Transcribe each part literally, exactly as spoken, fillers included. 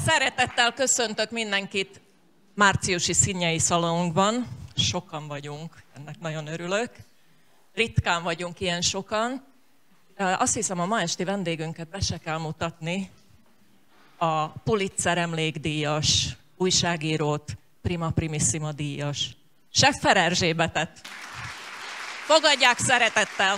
Szeretettel köszöntök mindenkit márciusi színjei szalonunkban. Sokan vagyunk, ennek nagyon örülök. Ritkán vagyunk ilyen sokan. Azt hiszem, a ma esti vendégünket be se kell mutatni. A Pulitzer emlékdíjas újságírót, Prima Primissima díjas Scheffer Erzsébetet. Fogadják szeretettel!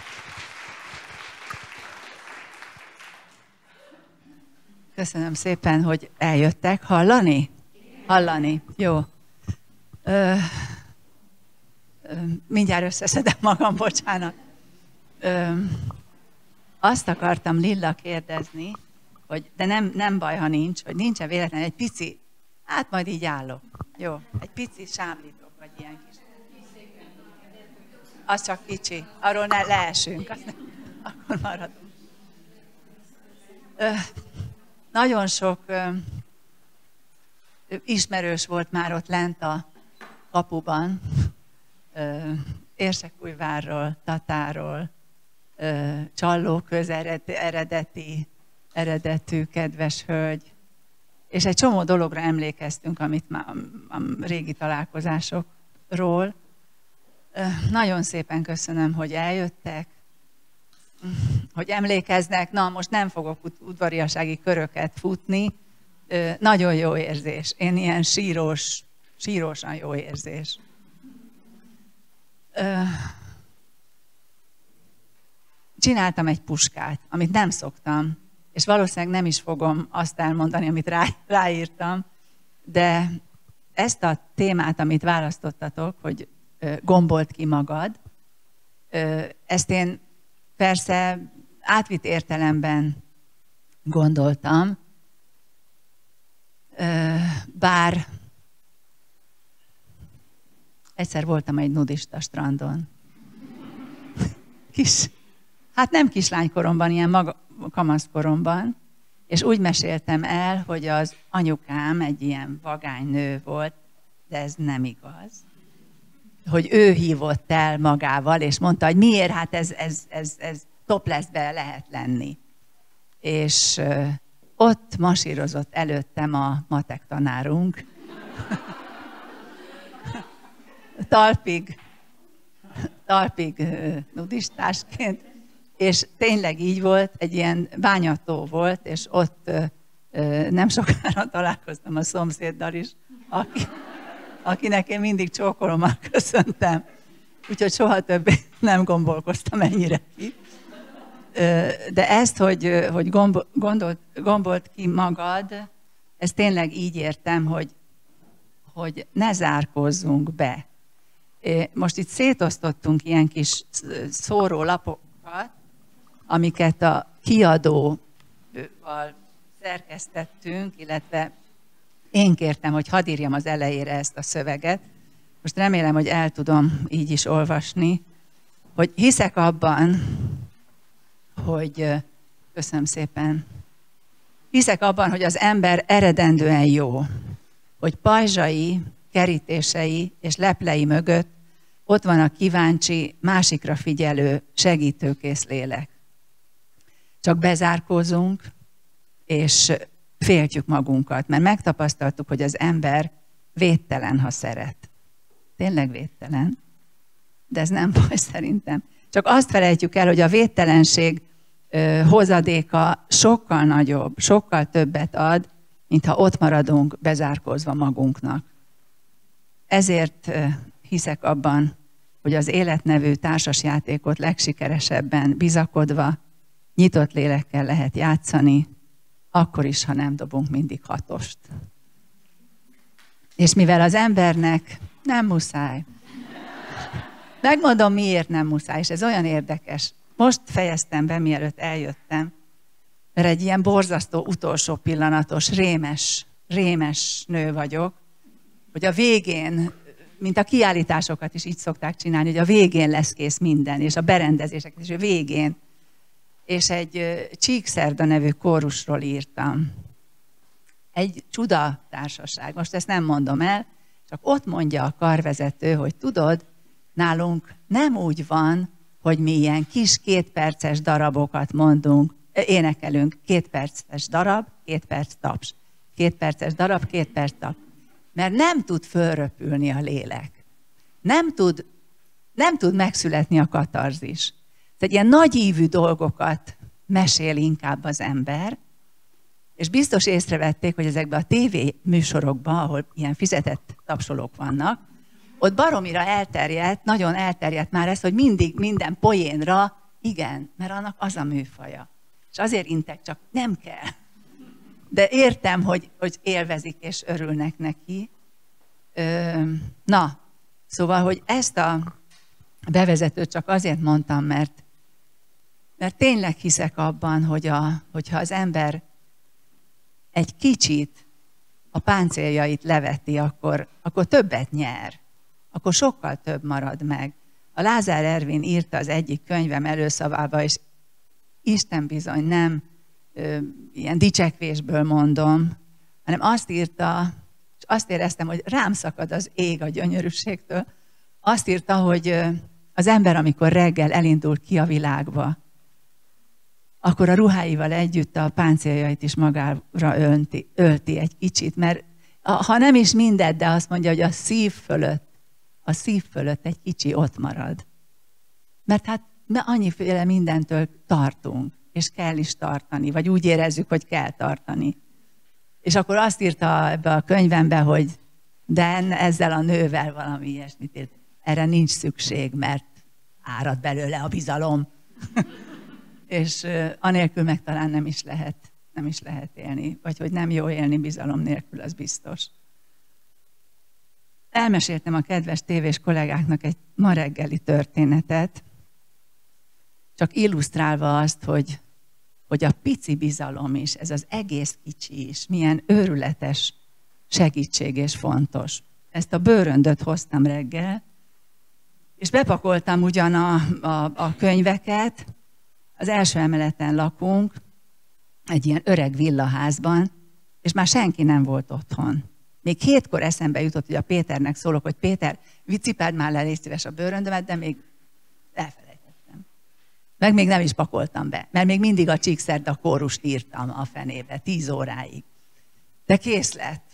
Köszönöm szépen, hogy eljöttek. Hallani? Hallani. Jó. Ö, ö, mindjárt összeszedem magam, bocsánat. Ö, azt akartam Lilla kérdezni, hogy, de nem, nem baj, ha nincs, hogy nincsen véletlenül egy pici, hát majd így állok. Jó, egy pici sámlítok, vagy ilyen kis. Az csak kicsi, arról ne leesünk, azt nem, akkor maradunk. Ö, Nagyon sok ö, ismerős volt már ott lent a kapuban, ö, Érsekújvárról, Tatáról, ö, Csallóköz eredeti, eredetű kedves hölgy, és egy csomó dologra emlékeztünk, amit már a régi találkozásokról. Ö, nagyon szépen köszönöm, hogy eljöttek, hogy emlékeznek, na most nem fogok udvariasági köröket futni, nagyon jó érzés. Én ilyen sírós, sírósan jó érzés. Csináltam egy puskát, amit nem szoktam, és valószínűleg nem is fogom azt elmondani, amit rá, ráírtam, de ezt a témát, amit választottatok, hogy gombold ki magad, ezt én persze átvitt értelemben gondoltam, bár egyszer voltam egy nudista strandon. Kis, hát nem kislánykoromban, ilyen maga, kamaszkoromban, és úgy meséltem el, hogy az anyukám egy ilyen vagány nő volt, de ez nem igaz. Hogy ő hívott el magával, és mondta, hogy miért, hát ez, ez, ez, ez topleszbe lehet lenni. És uh, ott masírozott előttem a matek tanárunk. talpig, talpig uh, nudistásként, és tényleg így volt, egy ilyen bányató volt, és ott uh, uh, nem sokára találkoztam a szomszéddal is, aki... akinek én mindig csókolommal köszöntem. Úgyhogy soha többé nem gombolkoztam ennyire ki. De ezt, hogy, hogy gombol, gondolt, gombold ki magad, ezt tényleg így értem, hogy, hogy ne zárkózzunk be. Most itt szétosztottunk ilyen kis szórólapokat, amiket a kiadóval szerkesztettünk, illetve én kértem, hogy hadd írjam az elejére ezt a szöveget. Most remélem, hogy el tudom így is olvasni, hogy hiszek abban, hogy, köszönöm szépen, hiszek abban, hogy az ember eredendően jó, hogy pajzsai, kerítései és leplei mögött ott van a kíváncsi, másikra figyelő, segítőkész lélek. Csak bezárkózunk, és féltjük magunkat, mert megtapasztaltuk, hogy az ember védtelen, ha szeret. Tényleg védtelen, de ez nem baj szerintem. Csak azt felejtjük el, hogy a védtelenség ö, hozadéka sokkal nagyobb, sokkal többet ad, mintha ott maradunk bezárkózva magunknak. Ezért ö, hiszek abban, hogy az Élet nevű társasjátékot legsikeresebben bizakodva, nyitott lélekkel lehet játszani, akkor is, ha nem dobunk mindig hatost. És mivel az embernek nem muszáj, megmondom, miért nem muszáj, és ez olyan érdekes. Most fejeztem be, mielőtt eljöttem, mert egy ilyen borzasztó, utolsó pillanatos, rémes, rémes nő vagyok, hogy a végén, mint a kiállításokat is így szokták csinálni, hogy a végén lesz kész minden, és a berendezések is a végén. És egy Csíkszerda nevű kórusról írtam. Egy csuda társaság. Most ezt nem mondom el, csak ott mondja a karvezető, hogy tudod, nálunk nem úgy van, hogy mi ilyen kis kétperces darabokat mondunk, énekelünk, két perces darab, két perc taps. két perces darab, két perc tap. Mert nem tud fölröpülni a lélek. Nem tud, nem tud megszületni a katarzis. Tehát ilyen nagyívű dolgokat mesél inkább az ember, és biztos észrevették, hogy ezekben a tévé műsorokban, ahol ilyen fizetett tapsolók vannak, ott baromira elterjedt, nagyon elterjedt már ez, hogy mindig minden poénra, igen, mert annak az a műfaja. És azért intek, csak nem kell. De értem, hogy, hogy élvezik és örülnek neki. Ö, na, szóval, hogy ezt a bevezetőt csak azért mondtam, mert, mert tényleg hiszek abban, hogy a, hogyha az ember egy kicsit a páncéljait leveti, akkor, akkor többet nyer. Akkor sokkal több marad meg. A Lázár Ervin írta az egyik könyvem előszavába, és Isten bizony nem ö, ilyen dicsekvésből mondom, hanem azt írta, és azt éreztem, hogy rám szakad az ég a gyönyörűségtől. Azt írta, hogy ö, az ember, amikor reggel elindul ki a világba, akkor a ruháival együtt a páncéljait is magára ölti, ölti egy kicsit, mert ha nem is mindent, de azt mondja, hogy a szív fölött, a szív fölött egy kicsi ott marad. Mert hát annyiféle mindentől tartunk, és kell is tartani, vagy úgy érezzük, hogy kell tartani. És akkor azt írta ebbe a könyvembe, hogy de ezzel a nővel valami ilyesmit írt. Erre nincs szükség, mert árad belőle a bizalom. És anélkül meg talán nem is lehet, nem is lehet élni. Vagy hogy nem jó élni bizalom nélkül, az biztos. Elmeséltem a kedves tévés kollégáknak egy ma reggeli történetet, csak illusztrálva azt, hogy, hogy a pici bizalom is, ez az egész kicsi is, milyen őrületes segítség és fontos. Ezt a bőröndöt hoztam reggel, és bepakoltam ugyan a, a, a könyveket. Az első emeleten lakunk, egy ilyen öreg villaházban, és már senki nem volt otthon. Még hétkor eszembe jutott, hogy a Péternek szólok, hogy Péter, cipeld már le, légy szíves a bőröndömet, de még elfelejtettem. Meg még nem is pakoltam be, mert még mindig a Csíkszerda kórust írtam a fenébe, tíz óráig. De kész lett.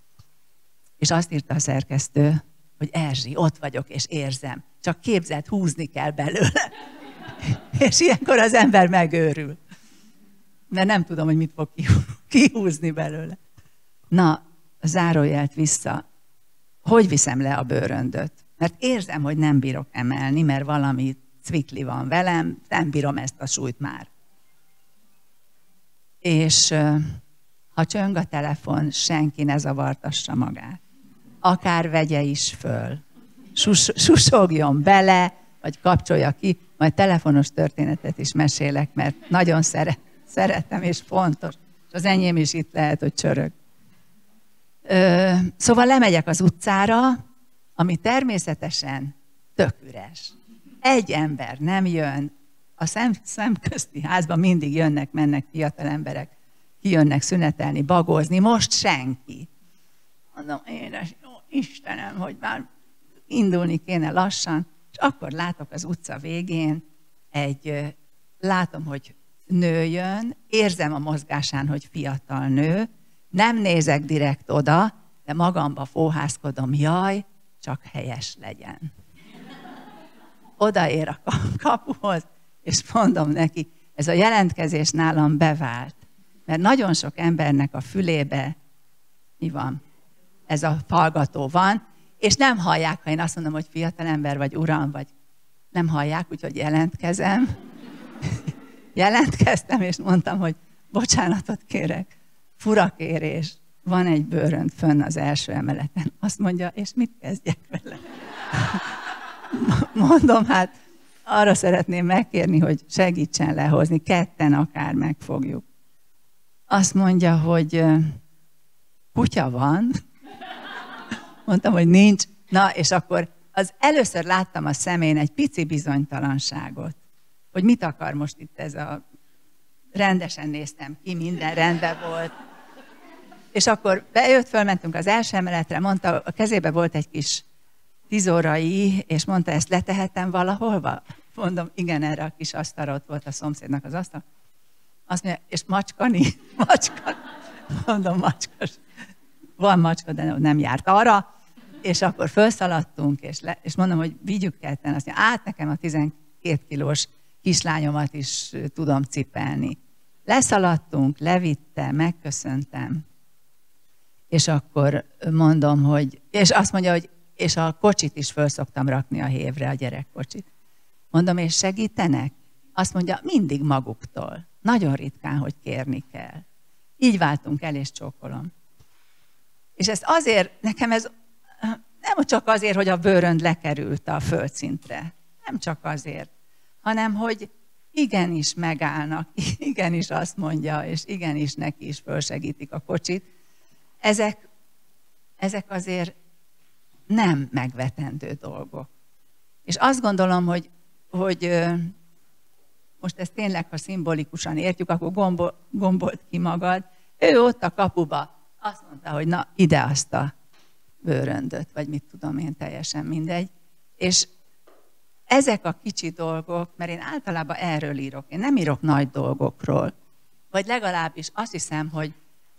És azt írta a szerkesztő, hogy Erzsi, ott vagyok és érzem, csak képzeld, húzni kell belőle. És ilyenkor az ember megőrül. Mert nem tudom, hogy mit fog kihúzni belőle. Na, zárójelt vissza. Hogy viszem le a bőröndöt? Mert érzem, hogy nem bírok emelni, mert valami cvikli van velem, nem bírom ezt a súlyt már. És ha csöng a telefon, senki ne zavartassa magát. Akár vegye is föl. Sus, susogjon bele, vagy kapcsolja ki, majd telefonos történetet is mesélek, mert nagyon szeret, szeretem és fontos. És az enyém is itt lehet, hogy csörög. Ö, szóval lemegyek az utcára, ami természetesen tök üres. Egy ember nem jön. A szem, szemközti házban mindig jönnek, mennek fiatal emberek, kijönnek szünetelni, bagozni, most senki. Mondom, édes, jó Istenem, hogy már indulni kéne lassan, és akkor látok az utca végén egy, látom, hogy nő jön, érzem a mozgásán, hogy fiatal nő, nem nézek direkt oda, de magamba fóhászkodom, jaj, csak helyes legyen. Odaér a kapuhoz, és mondom neki, ez a jelentkezés nálam bevált, mert nagyon sok embernek a fülébe, mi van, ez a hallgató van, és nem hallják, ha én azt mondom, hogy fiatalember vagy uram, vagy nem hallják, úgyhogy jelentkezem. Jelentkeztem, és mondtam, hogy bocsánatot kérek, fura kérés, van egy bőrönd fönn az első emeleten. Azt mondja, és mit kezdjek vele? Mondom, hát arra szeretném megkérni, hogy segítsen lehozni, ketten akár megfogjuk. Azt mondja, hogy kutya van. Mondtam, hogy nincs. Na, és akkor az először láttam a szemén egy pici bizonytalanságot, hogy mit akar most itt ez a... Rendesen néztem ki, minden rendben volt. És akkor bejött, fölmentünk az első emeletre, mondta, a kezébe volt egy kis tízórai, és mondta, ezt letehetem valahol? Mondom, igen, erre a kis asztalra, ott volt a szomszédnak az asztal. Azt mondja, és macskani, macskani. mondom, macska, van macska, de nem járt arra, és akkor felszaladtunk, és, le, és mondom, hogy vigyük ketten, azt mondja, át nekem a tizenkét kilós kislányomat is tudom cipelni. Leszaladtunk, levitte, megköszöntem, és akkor mondom, hogy, és azt mondja, hogy és a kocsit is föl szoktam rakni a hévre, a gyerekkocsit. Mondom, és segítenek? Azt mondja, mindig maguktól. Nagyon ritkán, hogy kérni kell. Így váltunk el, és csókolom. És ezt azért, nekem ez nem csak azért, hogy a bőrönd lekerült a földszintre. Nem csak azért, hanem, hogy igenis megállnak, igenis azt mondja, és igenis neki is fölsegítik a kocsit. Ezek, ezek azért nem megvetendő dolgok. És azt gondolom, hogy, hogy most ezt tényleg, ha szimbolikusan értjük, akkor gombol, gombolt ki magad. Ő ott a kapuba azt mondta, hogy na, ide azt a bőröndöt, vagy mit tudom én, teljesen mindegy. És ezek a kicsi dolgok, mert én általában erről írok, én nem írok nagy dolgokról, vagy legalábbis azt hiszem, hogy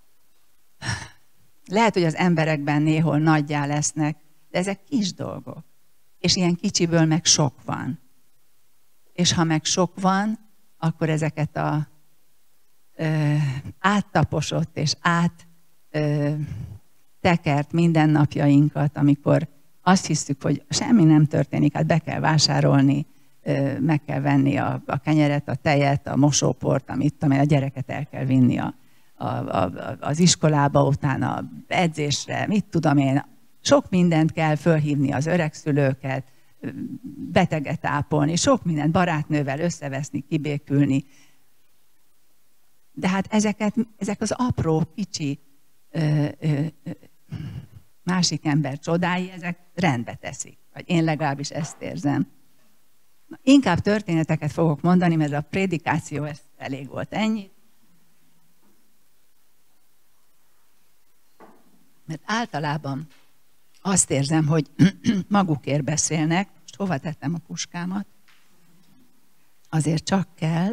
lehet, hogy az emberekben néhol nagyjá lesznek, de ezek kis dolgok. És ilyen kicsiből meg sok van. És ha meg sok van, akkor ezeket a ö, áttaposott és át ö, tekert mindennapjainkat, amikor azt hiszük, hogy semmi nem történik, hát be kell vásárolni, ö, meg kell venni a, a kenyeret, a tejet, a mosóport, amit a gyereket el kell vinni a, a, a, az iskolába, utána edzésre, mit tudom én, sok mindent kell fölhívni az öregszülőket, beteget ápolni, sok mindent barátnővel összeveszni, kibékülni. De hát ezeket, ezek az apró, kicsi ö, ö, ö, másik ember csodái, ezek rendbe teszik. Vagy én legalábbis ezt érzem. Na, inkább történeteket fogok mondani, mert a prédikáció ez elég volt ennyi. Mert általában azt érzem, hogy magukért beszélnek. Most hova tettem a puskámat? Azért csak kell.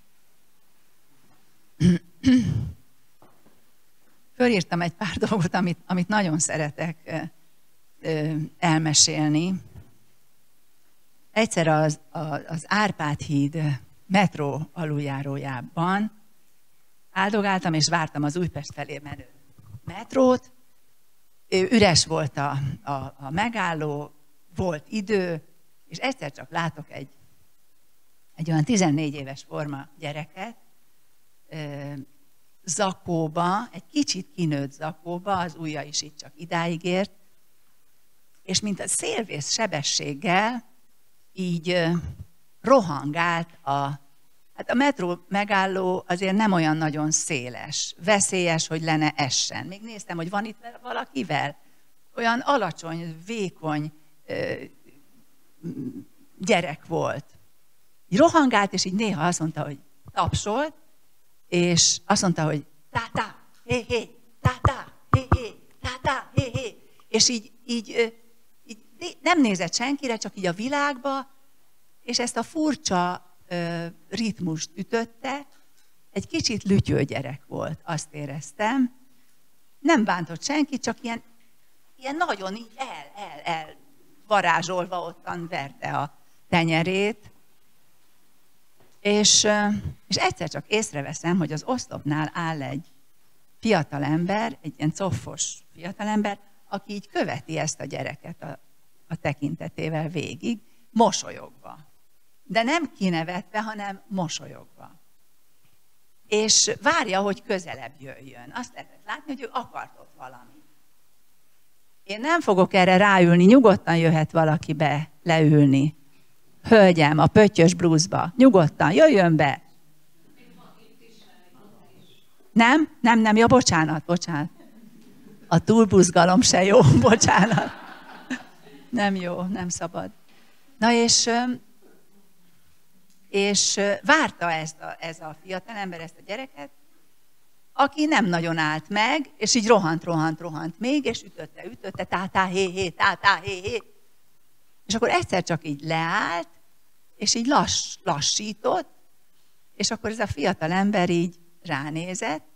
Fölírtam egy pár dolgot, amit, amit nagyon szeretek elmesélni. Egyszer az, az Árpád híd metró aluljárójában áldogáltam, és vártam az Újpest felé menő metrót. Üres volt a, a, a megálló, volt idő, és egyszer csak látok egy, egy olyan tizennégy éves forma gyereket, zakóba, egy kicsit kinőtt zakóba, az ujja is itt csak idáig ért, és mint a szélvész sebességgel így rohangált a... Hát a metró megálló azért nem olyan nagyon széles, veszélyes, hogy lenne essen. Még néztem, hogy van itt valakivel. Olyan alacsony, vékony gyerek volt. Így rohangált, és így néha azt mondta, hogy tapsolt, és azt mondta, hogy tá-tá, hé-hé, tá-tá, hé-hé, tá-tá, hé-hé. És így, így, így nem nézett senkire, csak így a világba, és ezt a furcsa ritmust ütötte, egy kicsit lütyő gyerek volt, azt éreztem. Nem bántott senki, csak ilyen, ilyen nagyon így el, el, el varázsolva ottan verte a tenyerét. És, és egyszer csak észreveszem, hogy az oszlopnál áll egy fiatalember, egy ilyen coffos fiatalember, aki így követi ezt a gyereket a, a tekintetével végig, mosolyogva. De nem kinevetve, hanem mosolyogva. És várja, hogy közelebb jöjjön. Azt lehetett látni, hogy ő akart ott valamit. Én nem fogok erre ráülni, nyugodtan jöhet valaki be leülni. Hölgyem, a pöttyös blúzba, nyugodtan, jöjjön be. Nem? Nem, nem, ja, bocsánat, bocsánat. A túlbuzgalom se jó, bocsánat. Nem jó, nem szabad. Na és... és várta ezt a, ez a fiatalember, ezt a gyereket, aki nem nagyon állt meg, és így rohant, rohant, rohant még, és ütötte, ütötte, tá-tá, hé-hé, tá-tá, hé-hé. És akkor egyszer csak így leállt, és így lass, lassított, és akkor ez a fiatalember így ránézett,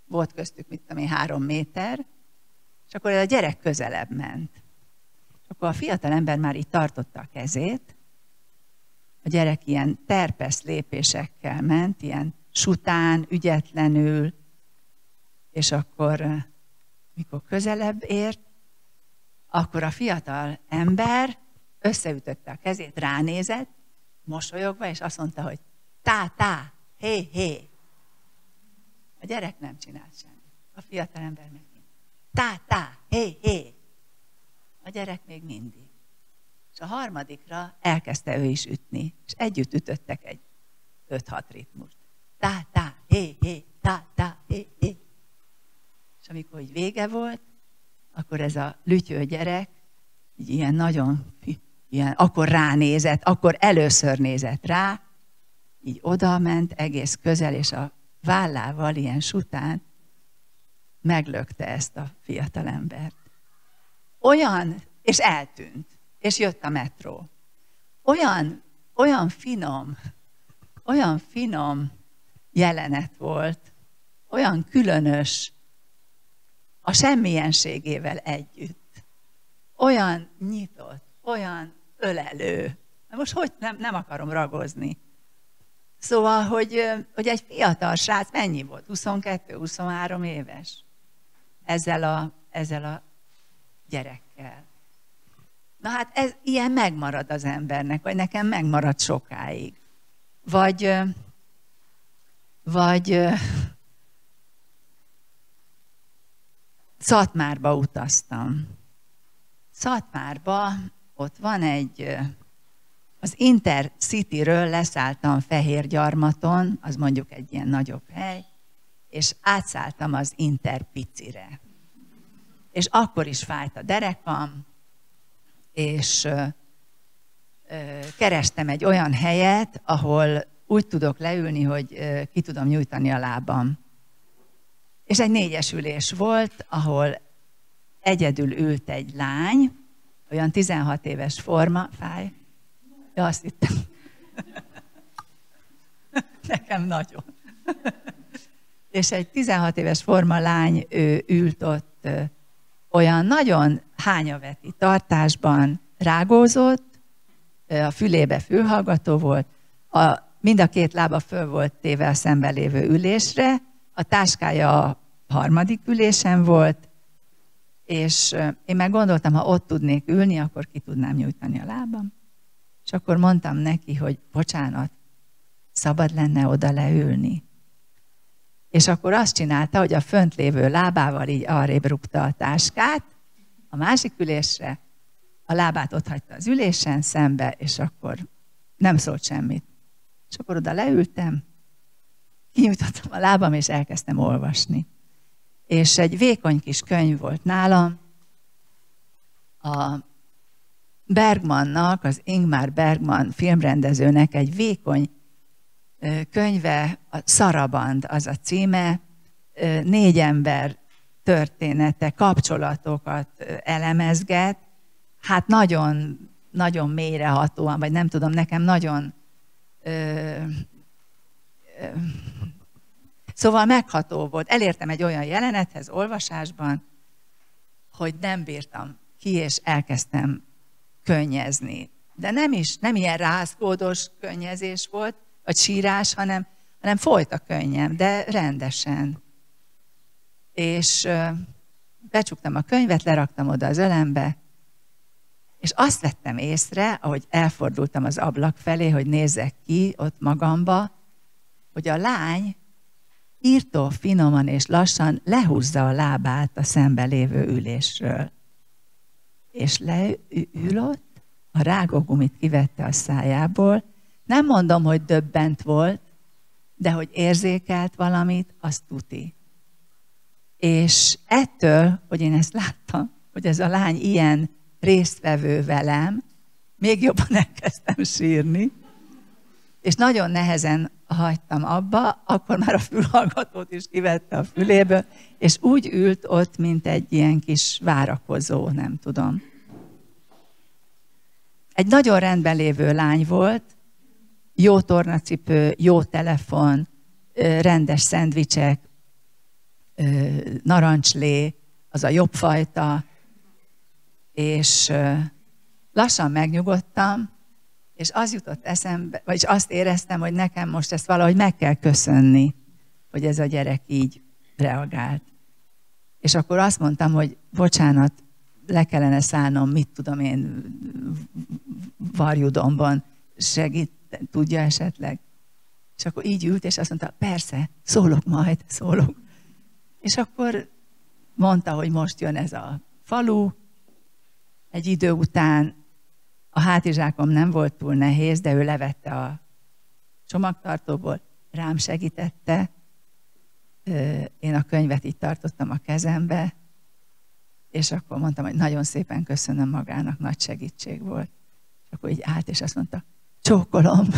volt köztük, mit tudom én, három méter, és akkor a gyerek közelebb ment. És akkor a fiatal ember már így tartotta a kezét, a gyerek ilyen terpesz lépésekkel ment, ilyen sután, ügyetlenül, és akkor, mikor közelebb ért, akkor a fiatal ember összeütötte a kezét, ránézett, mosolyogva, és azt mondta, hogy tá, tá, hé, hé. A gyerek nem csinált semmit. A fiatal ember megint. Tá, tá, hé, hé. A gyerek még mindig. És a harmadikra elkezdte ő is ütni, és együtt ütöttek egy öt-hat ritmust. Tá, tá, hé, hé, tá, tá, hé, hé. És amikor így vége volt, akkor ez a lütyő gyerek, így ilyen nagyon, ilyen, akkor ránézett, akkor először nézett rá, így oda ment egész közel, és a vállával ilyen sután meglökte ezt a fiatalembert. Olyan, és eltűnt, és jött a metró. Olyan, olyan finom, olyan finom jelenet volt, olyan különös, a semmilyenségével együtt. Olyan nyitott, olyan ölelő. Na most hogy nem, nem akarom ragozni. Szóval, hogy, hogy egy fiatal srác mennyi volt? huszonkettő-huszonhárom éves. Ezzel a, ezzel a gyerekkel. Na hát ez ilyen megmarad az embernek, vagy nekem megmarad sokáig. Vagy, vagy Szatmárba utaztam. Szatmárba ott van egy, az Intercityről leszálltam Fehérgyarmaton, az mondjuk egy ilyen nagyobb hely, és átszálltam az Interpicire. És akkor is fájt a derekam, és ö, ö, kerestem egy olyan helyet, ahol úgy tudok leülni, hogy ö, ki tudom nyújtani a lábam. És egy négyesülés volt, ahol egyedül ült egy lány, olyan tizenhat éves forma, fáj. Ja, azt hittem. Nekem nagyon. És egy tizenhat éves forma lány ő ült ott ö, olyan nagyon hányaveti tartásban, rágózott, ö, a fülébe fülhallgató volt, a, mind a két lába föl volt téve a szemben lévő ülésre, a táskája a harmadik ülésen volt, és ö, én meg gondoltam, ha ott tudnék ülni, akkor ki tudnám nyújtani a lábam. És akkor mondtam neki, hogy bocsánat, szabad lenne oda leülni. És akkor azt csinálta, hogy a fönt lévő lábával így arrébb rúgta a táskát, a másik ülésre, a lábát ott hagyta az ülésen szembe, és akkor nem szólt semmit. És akkor oda leültem, kinyújtottam a lábam, és elkezdtem olvasni. És egy vékony kis könyv volt nálam, a Bergmannak, az Ingmar Bergman filmrendezőnek egy vékony könyve, a Szaraband az a címe, négy ember története, kapcsolatokat elemezget, hát nagyon, nagyon mélyrehatóan, vagy nem tudom, nekem nagyon... Ö, ö, szóval megható volt. Elértem egy olyan jelenethez olvasásban, hogy nem bírtam ki, és elkezdtem könnyezni. De nem is, nem ilyen rázkódos könnyezés volt, vagy sírás, hanem, hanem folyt a könnyem, de rendesen. És ö, becsuktam a könyvet, leraktam oda az ölembe, és azt vettem észre, ahogy elfordultam az ablak felé, hogy nézzek ki ott magamba, hogy a lány írtó finoman és lassan lehúzza a lábát a szembe lévő ülésről. És leül ott, a rágógumit kivette a szájából. Nem mondom, hogy döbbent volt, de hogy érzékelt valamit, azt tuti. És ettől, hogy én ezt láttam, hogy ez a lány ilyen résztvevő velem, még jobban elkezdtem sírni, és nagyon nehezen hagytam abba, akkor már a fülhallgatót is kivette a füléből, és úgy ült ott, mint egy ilyen kis várakozó, nem tudom. Egy nagyon rendben lévő lány volt, jó tornacipő, jó telefon, rendes szendvicsek, narancslé, az a jobb fajta, és lassan megnyugodtam, és az jutott eszembe, vagyis azt éreztem, hogy nekem most ezt valahogy meg kell köszönni, hogy ez a gyerek így reagált. És akkor azt mondtam, hogy bocsánat, le kellene szállnom, mit tudom én, Varjudomban, segít, tudja esetleg? És akkor így ült, és azt mondta, persze, szólok majd, szólok. És akkor mondta, hogy most jön ez a falu. Egy idő után a hátizsákom nem volt túl nehéz, de ő levette a csomagtartóból, rám segítette. Én a könyvet így tartottam a kezembe, és akkor mondtam, hogy nagyon szépen köszönöm magának, nagy segítség volt. És akkor így állt, és azt mondta, csókolom.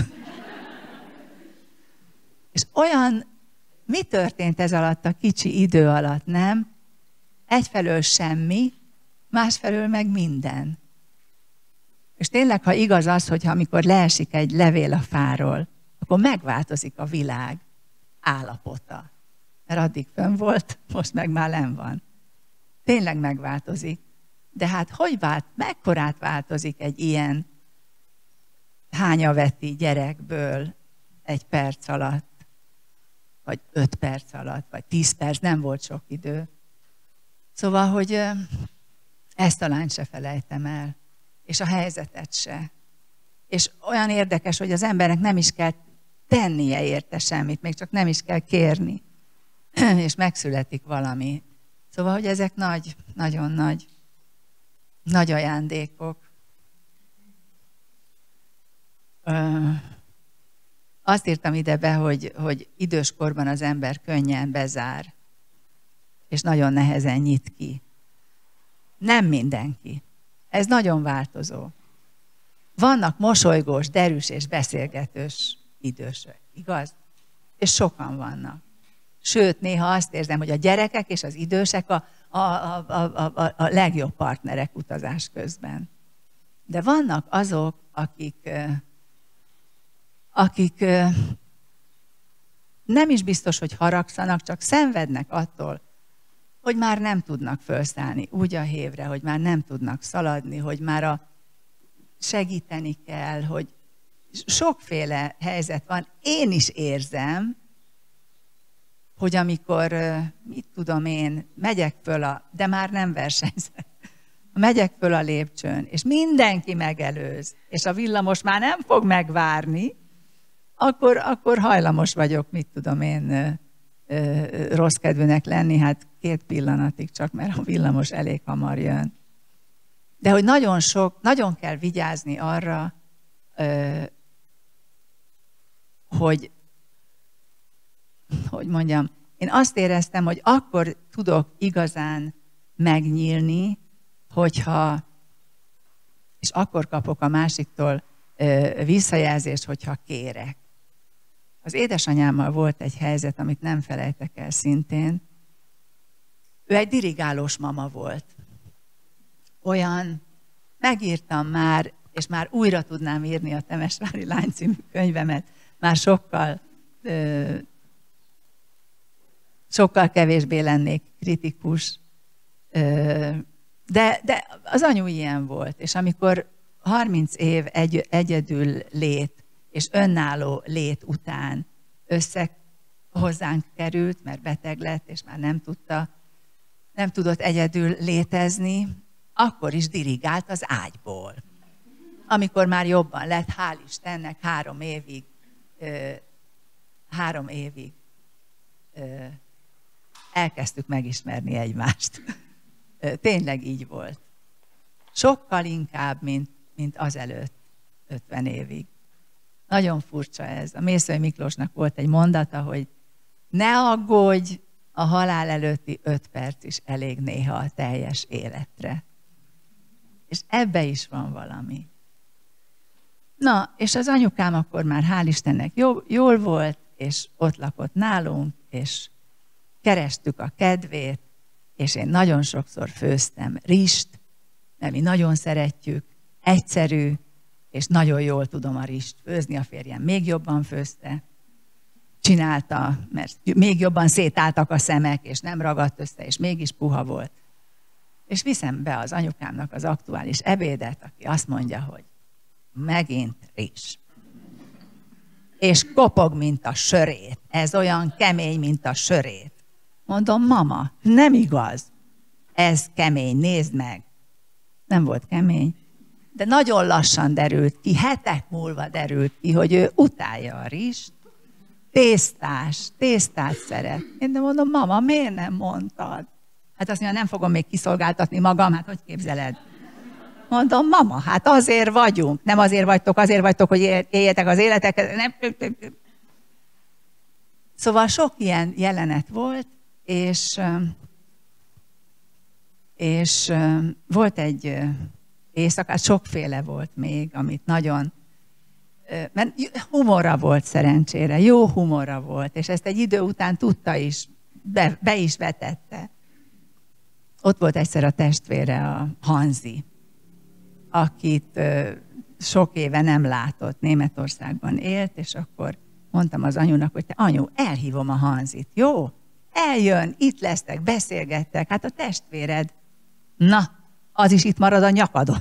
És olyan, mi történt ez alatt a kicsi idő alatt, nem? Egyfelől semmi, másfelől meg minden. És tényleg, ha igaz az, hogy amikor leesik egy levél a fáról, akkor megváltozik a világ állapota. Mert addig fönn volt, most meg már nem van. Tényleg megváltozik. De hát hogy vált, mekkorát változik egy ilyen hányaveti gyerekből egy perc alatt, vagy öt perc alatt, vagy tíz perc, nem volt sok idő. Szóval, hogy ezt a lányt se felejtem el, és a helyzetet se. És olyan érdekes, hogy az embernek nem is kell tennie érte semmit, még csak nem is kell kérni, és megszületik valami. Szóval, hogy ezek nagy, nagyon nagy, nagy ajándékok. Azt írtam ide be, hogy, hogy időskorban az ember könnyen bezár, és nagyon nehezen nyit ki. Nem mindenki. Ez nagyon változó. Vannak mosolygós, derűs és beszélgetős idősök, igaz? És sokan vannak. Sőt, néha azt érzem, hogy a gyerekek és az idősek a, a, a, a, a, a legjobb partnerek utazás közben. De vannak azok, akik, akik nem is biztos, hogy haragszanak, csak szenvednek attól, hogy már nem tudnak felszállni úgy a hévre, hogy már nem tudnak szaladni, hogy már a segíteni kell, hogy sokféle helyzet van. Én is érzem, hogy amikor, mit tudom én, megyek föl a, de már nem versenyzek, megyek föl a lépcsőn, és mindenki megelőz, és a villamos már nem fog megvárni, akkor, akkor hajlamos vagyok, mit tudom én, rossz kedvűnek lenni, hát két pillanatig csak, mert a villamos elég hamar jön. De hogy nagyon sok, nagyon kell vigyázni arra, hogy, hogy mondjam, én azt éreztem, hogy akkor tudok igazán megnyílni, hogyha, és akkor kapok a másiktól visszajelzést, hogyha kérek. Az édesanyámmal volt egy helyzet, amit nem felejtek el szintén. Ő egy dirigálós mama volt. Olyan, megírtam már, és már újra tudnám írni a Temesvári Lány című könyvemet, már sokkal, ö, sokkal kevésbé lennék kritikus. Ö, de, de az anyu ilyen volt, és amikor harminc év egy, egyedül lét, és önálló lét után össze hozzánk került, mert beteg lett, és már nem tudta, nem tudott egyedül létezni, akkor is dirigált az ágyból. Amikor már jobban lett, hál' Istennek, három évig, ö, három évig ö, elkezdtük megismerni egymást. Tényleg így volt. Sokkal inkább, mint, mint azelőtt ötven évig. Nagyon furcsa ez. A Mészöly Miklósnak volt egy mondata, hogy ne aggódj, a halál előtti öt perc is elég néha a teljes életre. És ebbe is van valami. Na, és az anyukám akkor már hál' Istennek jó, jól volt, és ott lakott nálunk, és kerestük a kedvét, és én nagyon sokszor főztem rizst, mert mi nagyon szeretjük, egyszerű, és nagyon jól tudom a rizst főzni, a férjem még jobban főzte. csinálta, mert még jobban szétáltak a szemek, és nem ragadt össze, és mégis puha volt. És viszem be az anyukámnak az aktuális ebédet, aki azt mondja, hogy megint rizs. És kopog, mint a sörét. Ez olyan kemény, mint a sörét. Mondom, mama, nem igaz. Ez kemény, nézd meg. Nem volt kemény. De nagyon lassan derült ki, hetek múlva derült ki, hogy ő utálja a rizst. Tésztás, tésztát szeret. Én de mondom, mama, miért nem mondtad? Hát azt mondja, nem fogom még kiszolgáltatni magam, hát hogy képzeled? Mondom, mama, hát azért vagyunk. Nem azért vagytok, azért vagytok, hogy éljetek az életeket. Nem. Szóval sok ilyen jelenet volt, és, és volt egy éjszakát, sokféle volt még, amit nagyon, mert humorra volt szerencsére, jó humorra volt, és ezt egy idő után tudta is, be, be is vetette. Ott volt egyszer a testvére, a Hanzi, akit sok éve nem látott, Németországban élt, és akkor mondtam az anyunak, hogy te anyu, elhívom a Hanzit, jó? Eljön, itt lesztek, beszélgettek, hát a testvéred, na, az is itt marad a nyakadon.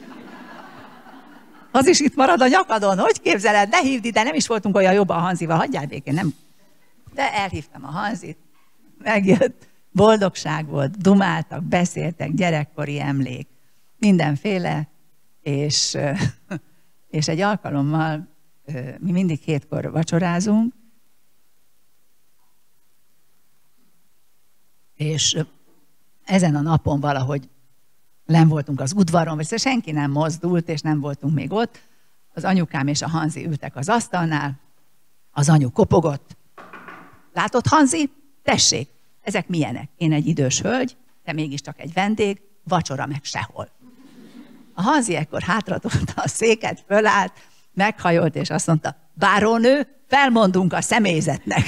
Az is itt marad a nyakadon, hogy képzeled? Ne hívd ide, nem is voltunk olyan jobban a Hanzival, hagyjál békén, nem. De elhívtam a Hanzit, megjött, boldogság volt, dumáltak, beszéltek, gyerekkori emlék, mindenféle, és, és egy alkalommal mi mindig hétkor vacsorázunk, és ezen a napon valahogy nem voltunk az udvaron, vagy senki nem mozdult, és nem voltunk még ott. Az anyukám és a Hanzi ültek az asztalnál, az anyu kopogott. Látod, Hanzi? Tessék, ezek milyenek? Én egy idős hölgy, te mégiscsak egy vendég, vacsora meg sehol. A Hanzi ekkor hátratolta a széket, fölállt, meghajolt, és azt mondta, bárónő, felmondunk a személyzetnek.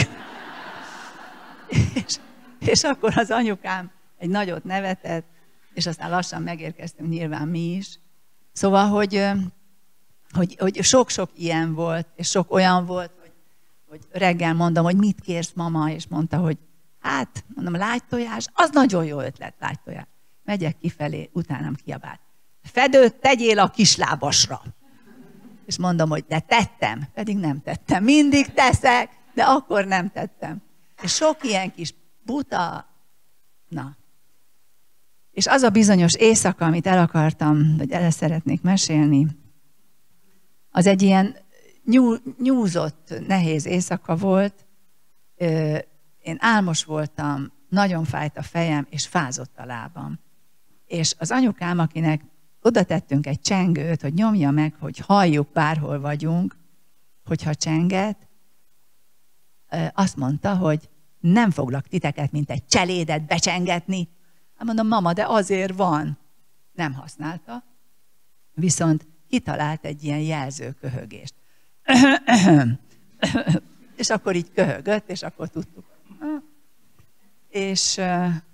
és, és akkor az anyukám egy nagyot nevetett, és aztán lassan megérkeztünk nyilván mi is. Szóval, hogy, hogy, hogy sok-sok ilyen volt, és sok olyan volt, hogy, hogy reggel mondom, hogy mit kérsz, mama, és mondta, hogy hát, mondom, lágytojás, az nagyon jó ötlet, lágytojás. Megyek kifelé, utánam kiabált. Fedőt tegyél a kislábasra. És mondom, hogy de tettem, pedig nem tettem. Mindig teszek, de akkor nem tettem. És sok ilyen kis buta, na. És az a bizonyos éjszaka, amit el akartam, vagy el szeretnék mesélni, az egy ilyen nyú, nyúzott, nehéz éjszaka volt. Én álmos voltam, nagyon fájt a fejem, és fázott a lábam. És az anyukám, akinek oda tettünk egy csengőt, hogy nyomja meg, hogy halljuk, bárhol vagyunk, hogyha csenget, azt mondta, hogy nem foglak titeket, mint egy cselédet becsengetni. Hát mondom, mama, de azért van. Nem használta, viszont kitalált egy ilyen jelzőköhögést. És akkor így köhögött, és akkor tudtuk. És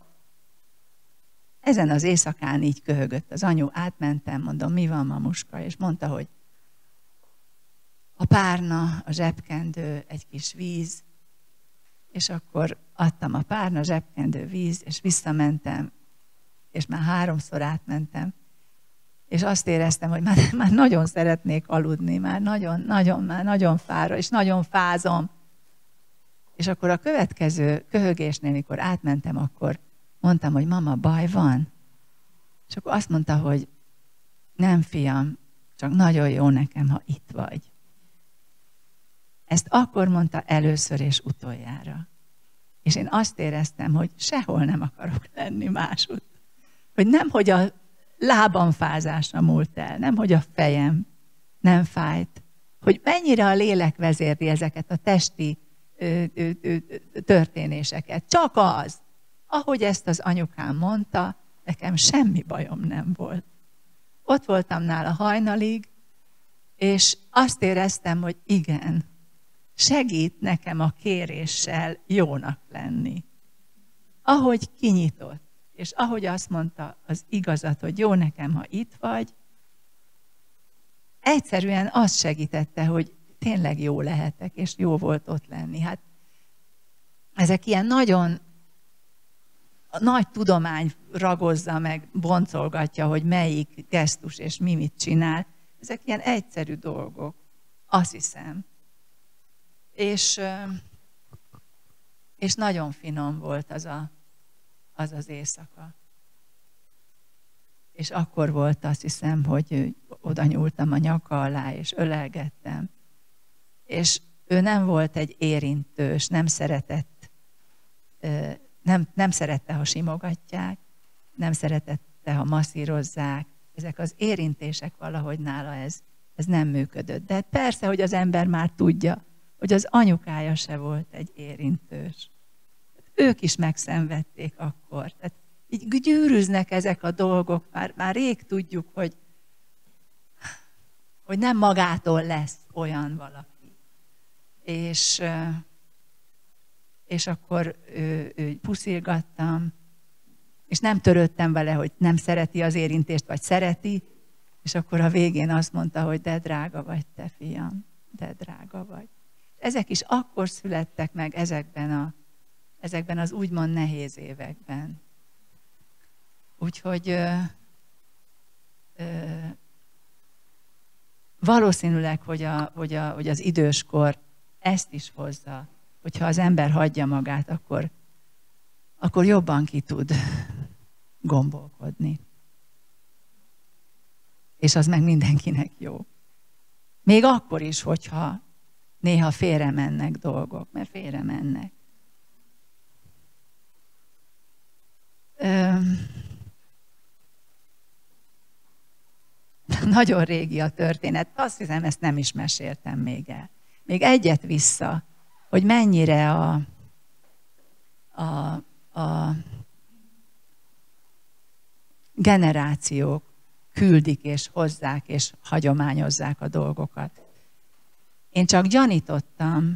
ezen az éjszakán így köhögött az anyu, átmentem, mondom, mi van, mamuska? És mondta, hogy a párna, a zsebkendő, egy kis víz, és akkor adtam a párna, zsebkendő, víz, és visszamentem, és már háromszor átmentem, és azt éreztem, hogy már, már nagyon szeretnék aludni, már nagyon, nagyon, már nagyon fára, és nagyon fázom. És akkor a következő köhögésnél, mikor átmentem, akkor mondtam, hogy mama, baj van? És akkor azt mondta, hogy nem, fiam, csak nagyon jó nekem, ha itt vagy. Ezt akkor mondta először és utoljára. És én azt éreztem, hogy sehol nem akarok lenni másút. Hogy nem, hogy a lábam fázásra múlt el, nem, hogy a fejem nem fájt. Hogy mennyire a lélek vezérli ezeket a testi ö, ö, ö, történéseket. Csak az. Ahogy ezt az anyukám mondta, nekem semmi bajom nem volt. Ott voltam nála hajnalig, és azt éreztem, hogy igen, segít nekem a kéréssel jónak lenni. Ahogy kinyitott, és ahogy azt mondta az igazat, hogy jó nekem, ha itt vagy, egyszerűen azt segítette, hogy tényleg jó lehetek, és jó volt ott lenni. Hát ezek ilyen nagyon nagy tudomány ragozza meg, boncolgatja, hogy melyik gesztus és mi mit csinál. Ezek ilyen egyszerű dolgok, azt hiszem. És, és nagyon finom volt az, a, az az éjszaka. És akkor volt, azt hiszem, hogy oda nyúltam a nyaka alá, és ölelgettem. És ő nem volt egy érintős, nem szeretett, nem, nem szerette, ha simogatják, nem szeretette, ha masszírozzák. Ezek az érintések valahogy nála ez, ez nem működött. De persze, hogy az ember már tudja, hogy az anyukája se volt egy érintős. Ők is megszenvedték akkor. Tehát így gyűrűznek ezek a dolgok, már, már rég tudjuk, hogy, hogy nem magától lesz olyan valaki. És, és akkor ő, ő puszilgattam, és nem törődtem vele, hogy nem szereti az érintést, vagy szereti, és akkor a végén azt mondta, hogy de drága vagy te, fiam, de drága vagy. Ezek is akkor születtek meg ezekben, a, ezekben az úgymond nehéz években. Úgyhogy ö, ö, valószínűleg, hogy, a, hogy, a, hogy az időskor ezt is hozza, hogyha az ember hagyja magát, akkor, akkor jobban ki tud gombolkodni. És az meg mindenkinek jó. Még akkor is, hogyha néha félre mennek dolgok, mert félre mennek. Öm, nagyon régi a történet. Azt hiszem, ezt nem is meséltem még el. Még egyet vissza, hogy mennyire a, a, a generációk küldik és hozzák és hagyományozzák a dolgokat. Én csak gyanítottam,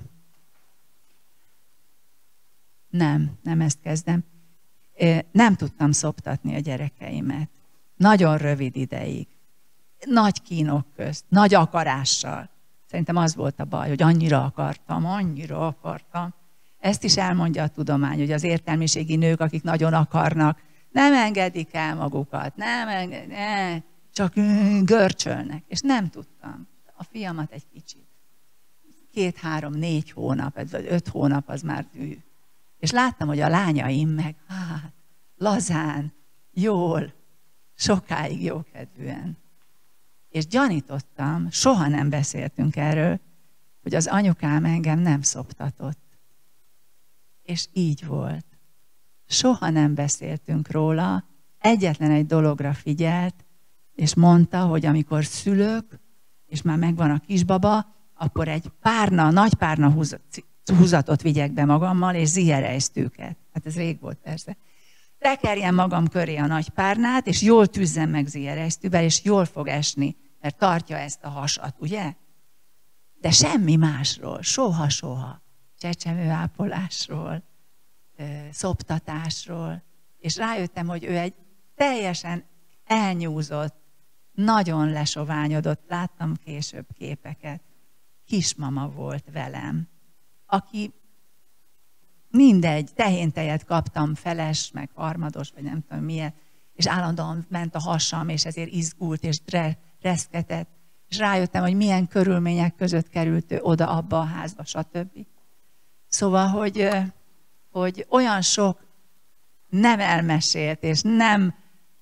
nem, nem ezt kezdem, nem tudtam szoptatni a gyerekeimet. Nagyon rövid ideig. Nagy kínok közt, nagy akarással. Szerintem az volt a baj, hogy annyira akartam, annyira akartam. Ezt is elmondja a tudomány, hogy az értelmiségi nők, akik nagyon akarnak, nem engedik el magukat, nem engedik, ne, csak görcsölnek. És nem tudtam. A fiamat egy kicsit. Két, három, négy hónap, vagy öt hónap az már ő. És láttam, hogy a lányaim meg, hát, lazán, jól, sokáig jókedvűen. És gyanítottam, soha nem beszéltünk erről, hogy az anyukám engem nem szoptatott. És így volt. Soha nem beszéltünk róla, egyetlen egy dologra figyelt, és mondta, hogy amikor szülök, és már megvan a kisbaba, akkor egy párna, nagy párna húzatot vigyek be magammal, és ziereisztőket. Hát ez rég volt persze. Tekerjem magam köré a nagy párnát, és jól tűzzem meg ziereisztővel, és jól fog esni, mert tartja ezt a hasat, ugye? De semmi másról, soha-soha. Csecsemőápolásról, szoptatásról. És rájöttem, hogy ő egy teljesen elnyúzott, nagyon lesoványodott, láttam később képeket, kismama volt velem, aki mindegy, tehéntejet kaptam, feles, meg harmados, vagy nem tudom miért, és állandóan ment a hasam, és ezért izgult, és reszketett, és rájöttem, hogy milyen körülmények között került ő oda, abba a házba, stb. Szóval, hogy, hogy olyan sok nem elmesélt, és nem,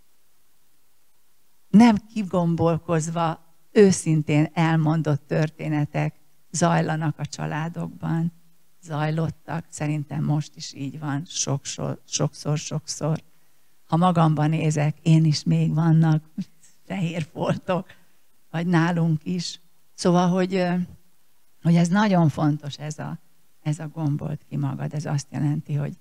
nem kigombolkozva, őszintén elmondott történetek zajlanak a családokban, zajlottak, szerintem most is így van, sokszor, sokszor, sokszor. Ha magamban nézek, én is még vannak fehér foltok, vagy nálunk is. Szóval, hogy, hogy ez nagyon fontos, ez a, ez a gombolt ki magad, ez azt jelenti, hogy,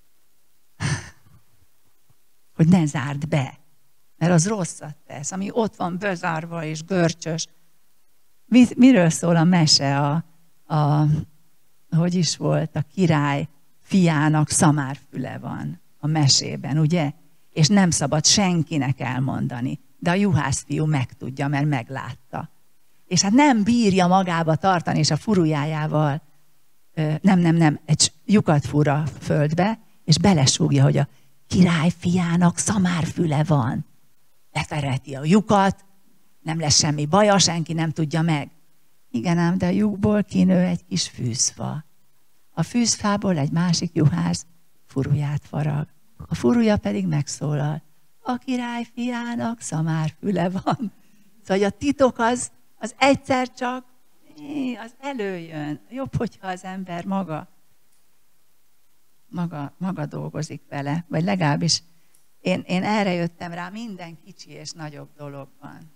hogy ne zárd be, mert az rosszat tesz, ami ott van bezárva és görcsös. Miről szól a mese, a, a, hogy is volt, a király fiának szamárfüle van a mesében, ugye? És nem szabad senkinek elmondani, de a juhászfiú megtudja, mert meglátta. És hát nem bírja magába tartani, és a furujájával nem, nem, nem, egy lyukat fúr a földbe, és belesúgja, hogy a király fiának szamárfüle van. Lefereti a lyukat, nem lesz semmi baja, senki nem tudja meg. Igen ám, de a lyukból kinő egy kis fűzfa. A fűzfából egy másik juhász furuját farag. A furuja pedig megszólal. A király fiának szamárfüle van. Szóval a titok az, az egyszer csak, az előjön. Jobb, hogyha az ember maga, maga, maga dolgozik vele. Vagy legalábbis én, én erre jöttem rá minden kicsi és nagyobb dologban.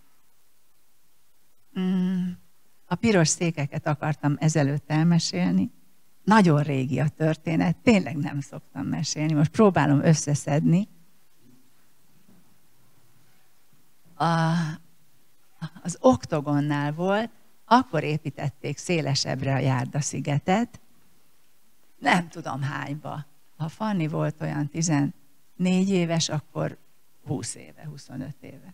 Mm, a piros székeket akartam ezelőtt elmesélni. Nagyon régi a történet, tényleg nem szoktam mesélni. Most próbálom összeszedni. A, az Oktogonnál volt, akkor építették szélesebbre a Járda-szigetet, nem tudom hányba. Ha Fanni volt olyan tizennégy éves, akkor húsz éve, huszonöt éve.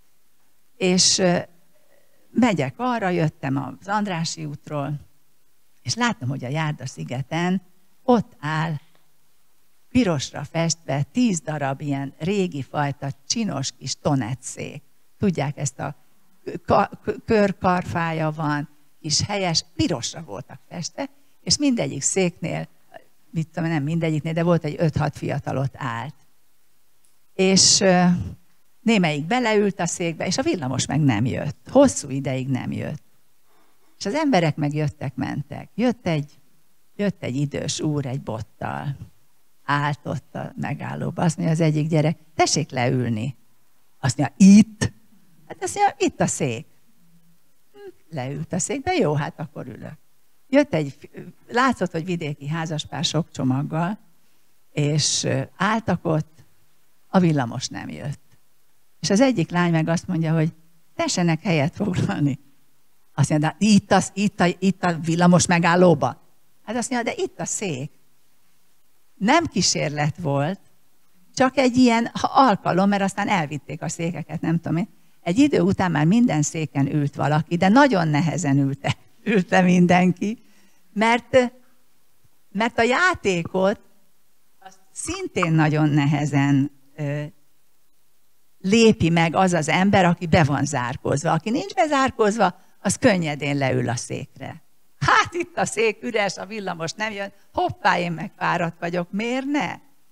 És megyek arra, jöttem az Andrássy útról, és láttam, hogy a Járda-szigeten ott áll pirosra festve tíz darab ilyen régi fajta csinos kis tonetszék. Tudják, ezt a körkarfája van, kis helyes, pirosra voltak festve, és mindegyik széknél, mit tudom, nem mindegyiknél, de volt egy öt-hat fiatal ott állt. És némelyik beleült a székbe, és a villamos meg nem jött. Hosszú ideig nem jött. És az emberek meg jöttek, mentek. Jött egy, jött egy idős úr egy bottal. Állt ott a megállóba. Azt mondja az egyik gyerek, tessék leülni. Azt mondja, itt? Hát azt mondja, itt a szék. Leült a székbe, jó, hát akkor ülök. Jött egy, látszott, hogy vidéki házaspár sok csomaggal, és álltak ott, a villamos nem jött. És az egyik lány meg azt mondja, hogy tessenek helyet foglalni. Azt mondja, de itt, az, itt, a, itt a villamos megállóba. Hát azt mondja, de itt a szék. Nem kísérlet volt, csak egy ilyen alkalom, mert aztán elvitték a székeket, nem tudom én. Egy idő után már minden széken ült valaki, de nagyon nehezen ülte, ülte mindenki, mert, mert a játékot azt szintén nagyon nehezen ö, lépi meg az az ember, aki be van zárkózva. Aki nincs bezárkózva, az könnyedén leül a székre. Hát itt a szék üres, a villamos nem jön, hoppá, én meg fáradt vagyok, miért ne?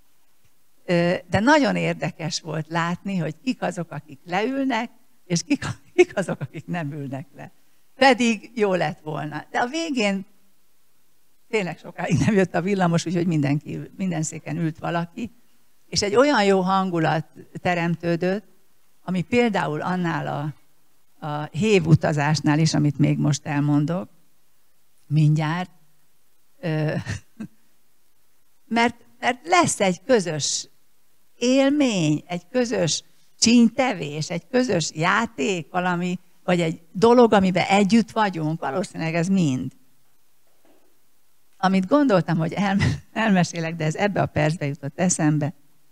De nagyon érdekes volt látni, hogy kik azok, akik leülnek, és kik, kik azok, akik nem ülnek le. Pedig jó lett volna. De a végén tényleg sokáig nem jött a villamos, úgyhogy mindenki, minden széken ült valaki, és egy olyan jó hangulat teremtődött, ami például annál a, a hévutazásnál is, amit még most elmondok, mindjárt, mert, mert lesz egy közös élmény, egy közös csínytevés, egy közös játék, valami, vagy egy dolog, amiben együtt vagyunk, valószínűleg ez mind. Amit gondoltam, hogy el, elmesélek, de ez ebbe a percbe jutott eszembe.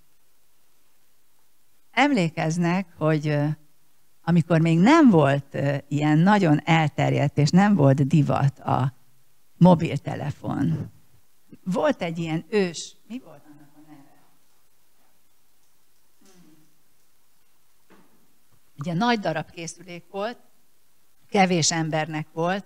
Emlékeznek, hogy amikor még nem volt ilyen nagyon elterjedt, és nem volt divat a mobiltelefon. Volt egy ilyen ős, mi volt annak a neve? Ugye nagy darab készülék volt, kevés embernek volt.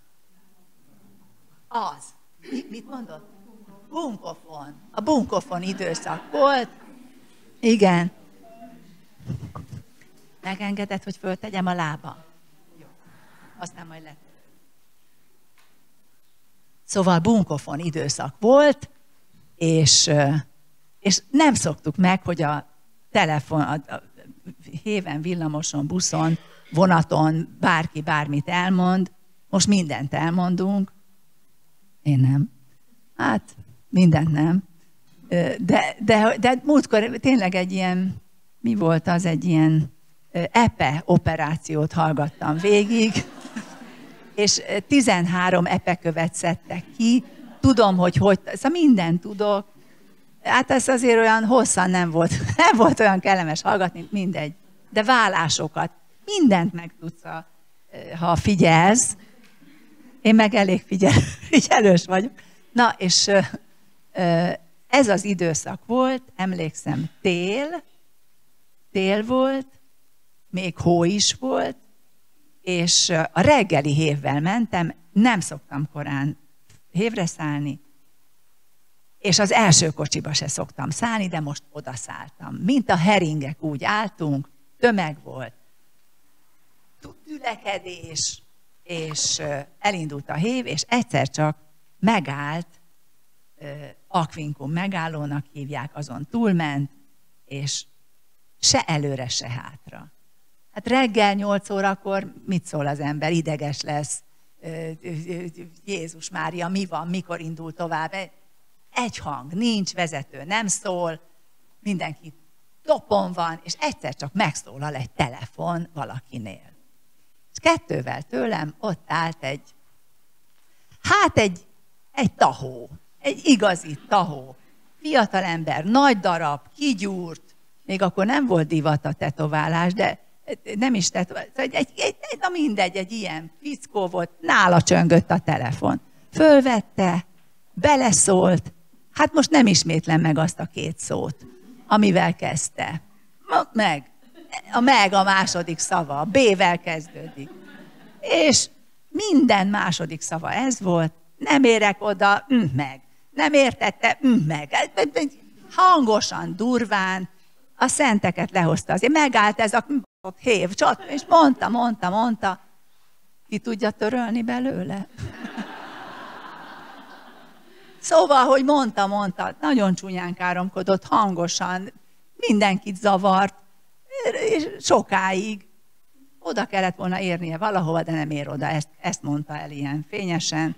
Az. Mit mondott? Bunkofon. A bunkofon időszak volt. Igen. Megengedett, hogy föltegyem a lábam? Jó. Aztán majd le. Szóval bunkofon időszak volt, és, és nem szoktuk meg, hogy a telefon, a, a héven, villamoson, buszon, vonaton bárki bármit elmond. Most mindent elmondunk. Én nem. Hát, mindent nem. De, de, de múltkor tényleg egy ilyen, mi volt az, egy ilyen epe operációt hallgattam végig, és tizenhárom epekövet szedtek ki. Tudom, hogy hogy, szóval mindent tudok. Hát ez azért olyan hosszan nem volt, nem volt olyan kellemes hallgatni, mindegy. De vállásokat, mindent megtudsz, ha figyelsz. Én meg elég figyel, figyelős vagyok. Na, és ez az időszak volt, emlékszem, tél, tél volt, még hó is volt, és a reggeli hévvel mentem, nem szoktam korán hévre szállni, és az első kocsiba se szoktam szállni, de most odaszálltam. Mint a heringek úgy álltunk, tömeg volt, tülekedés, és elindult a hév, és egyszer csak megállt, Aquincum megállónak hívják, azon túlment, és se előre, se hátra. Hát reggel nyolc órakor mit szól az ember? Ideges lesz. Jézus Mária, mi van, mikor indul tovább? Egy hang, nincs vezető, nem szól, mindenki topon van, és egyszer csak megszólal egy telefon valakinél. És kettővel tőlem ott állt egy, hát egy, egy tahó, egy igazi tahó. Fiatalember, nagy darab, kigyúrt, még akkor nem volt divat a tetoválás, de nem is tetoválás, egy, egy, egy, na mindegy, egy ilyen fickó volt, nála csöngött a telefon. Fölvette, beleszólt, hát most nem ismétlem meg azt a két szót, amivel kezdte. Meg, a meg a második szava, a B-vel kezdődik. És minden második szava ez volt, nem érek oda, mm, meg. Nem értette, mm, meg. Hangosan, durván, a szenteket lehozta. Azért megállt ez a hév, csat, és mondta, mondta, mondta. Ki tudja törölni belőle? Szóval, hogy mondta, mondta, nagyon csúnyán káromkodott, hangosan, mindenkit zavart, és sokáig oda kellett volna érnie valahova, de nem ér oda, ezt, ezt mondta el ilyen fényesen,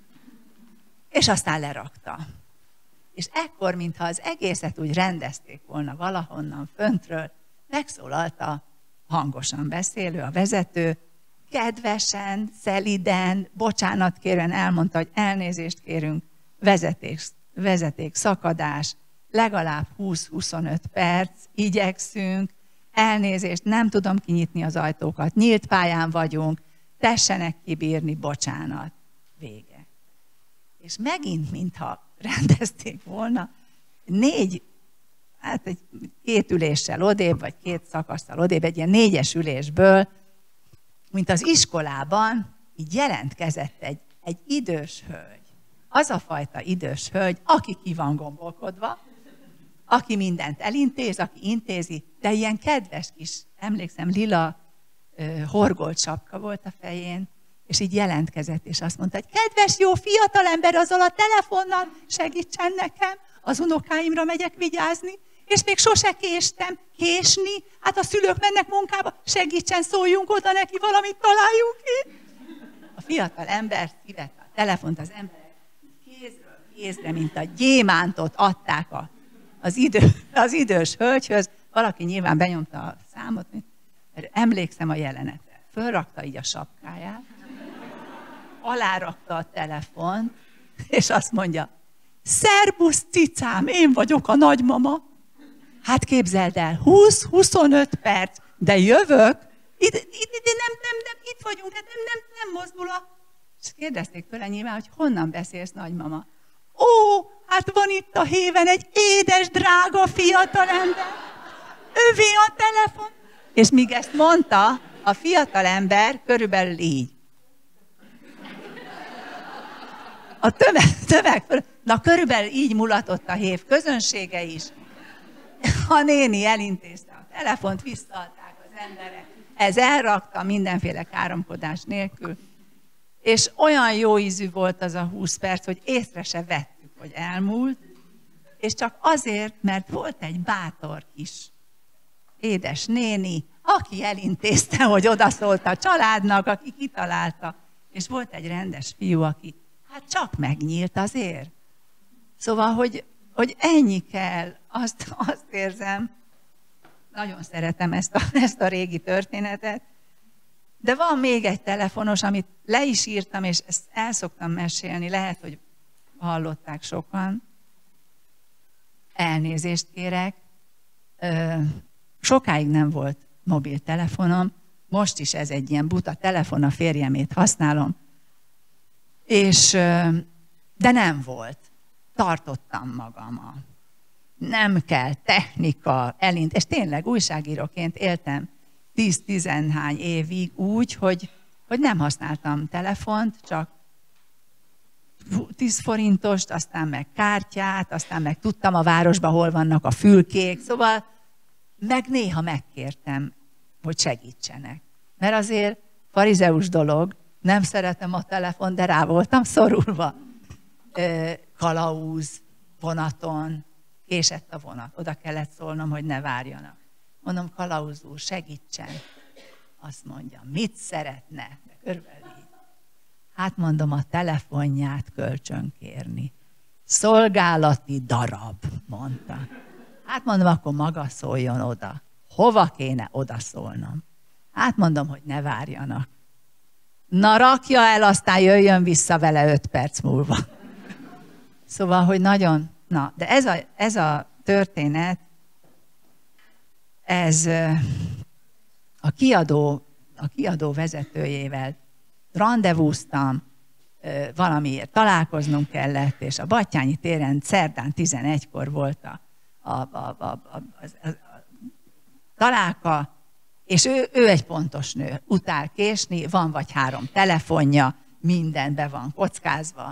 és aztán lerakta. És ekkor, mintha az egészet úgy rendezték volna valahonnan föntről, megszólalt a hangosan beszélő, a vezető, kedvesen, szeliden, bocsánat kérően elmondta, hogy elnézést kérünk, vezeték, vezeték szakadás, legalább húsz-huszonöt perc, igyekszünk, elnézést, nem tudom kinyitni az ajtókat, nyílt pályán vagyunk, tessenek kibírni, bocsánat, vége. És megint, mintha rendezték volna, négy, hát egy két üléssel odébb, vagy két szakasszal odébb, egy ilyen négyes ülésből, mint az iskolában, így jelentkezett egy, egy idős hölgy. Az a fajta idős hölgy, aki ki van gombolkodva, aki mindent elintéz, aki intézi, de ilyen kedves kis, emlékszem, lila uh, horgolt sapka volt a fején, és így jelentkezett, és azt mondta, hogy kedves jó fiatalember, azzal a telefonnal segítsen nekem, az unokáimra megyek vigyázni, és még sose késtem. Késni? Hát a szülők mennek munkába, segítsen, szóljunk oda neki, valamit találjunk ki. A fiatal ember kivette a telefont, az emberek kézről kézre, mint a gyémántot adták a, az, idő, az idős hölgyhöz. Valaki nyilván benyomta a számot, mert emlékszem a jelenetre. Fölrakta így a sapkáját, alárakta a telefont, és azt mondja, szerbusz cicám, én vagyok a nagymama. Hát képzeld el, húsz-huszonöt perc, de jövök, itt, itt, itt, nem, nem, nem, itt vagyunk, hát nem, nem, nem mozdul a... És kérdezték tőle nyilván, hogy honnan beszélsz, nagymama. Ó, hát van itt a héven egy édes, drága fiatalember, övé a telefon. És míg ezt mondta, a fiatalember körülbelül így. A tömeg, tömeg, na körülbelül így mulatott a hév közönsége is. A néni elintézte a telefont, visszaadták az emberek. Ez elrakta mindenféle káromkodás nélkül. És olyan jó ízű volt az a húsz perc, hogy észre se vettük, hogy elmúlt. És csak azért, mert volt egy bátor kis édes néni, aki elintézte, hogy odaszólt a családnak, aki kitalálta. És volt egy rendes fiú, aki hát csak megnyílt azért. Szóval, hogy, hogy ennyi kell, azt, azt érzem, nagyon szeretem ezt a, ezt a régi történetet, de van még egy telefonos, amit le is írtam, és ezt el szoktam mesélni, lehet, hogy hallották sokan. Elnézést kérek. Sokáig nem volt mobiltelefonom, most is ez egy ilyen buta telefon, a férjemét használom. És De nem volt. Tartottam magam. A nem kell, technika, elint. És tényleg újságíróként éltem tíz-tizenhány évig úgy, hogy, hogy nem használtam telefont, csak tíz forintost, aztán meg kártyát, aztán meg tudtam a városban, hol vannak a fülkék. Szóval meg néha megkértem, hogy segítsenek. Mert azért farizeus dolog, nem szeretem a telefon, de rá voltam szorulva. Kalauz, vonaton, késett a vonat. Oda kellett szólnom, hogy ne várjanak. Mondom, kalauz úr, segítsen. Azt mondja, mit szeretne? De körülbelül így. Hát mondom, a telefonját kölcsönkérni. Szolgálati darab, mondta. Hát mondom, akkor maga szóljon oda. Hova kéne oda szólnom? Hát mondom, hogy ne várjanak. Na rakja el, aztán jöjjön vissza vele öt perc múlva. Szóval, hogy nagyon... Na, de ez a, ez a történet, ez a kiadó, a kiadó vezetőjével randevúztam, valamiért találkoznunk kellett, és a Battyányi téren szerdán tizenegykor volt a, a, a, a, a, a, a találka, és ő, ő egy pontos nő, utál késni, van vagy három telefonja, minden be van kockázva.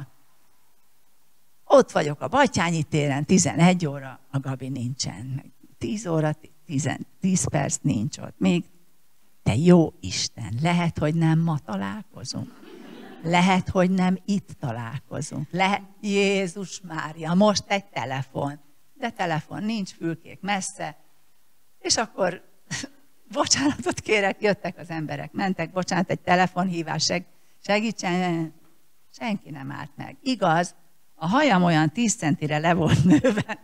Ott vagyok a Battyányi téren, tizenegy óra, a Gabi nincsen. tíz óra, tíz perc nincs ott. Még, de jó Isten, lehet, hogy nem ma találkozunk. Lehet, hogy nem itt találkozunk. Lehet, Jézus Mária, most egy telefon. De telefon nincs, fülkék messze. És akkor, bocsánatot kérek, jöttek az emberek, mentek, bocsánat, egy telefonhívás, seg, segítsen, senki nem állt meg. Igaz, a hajam olyan tíz centire le volt nőve,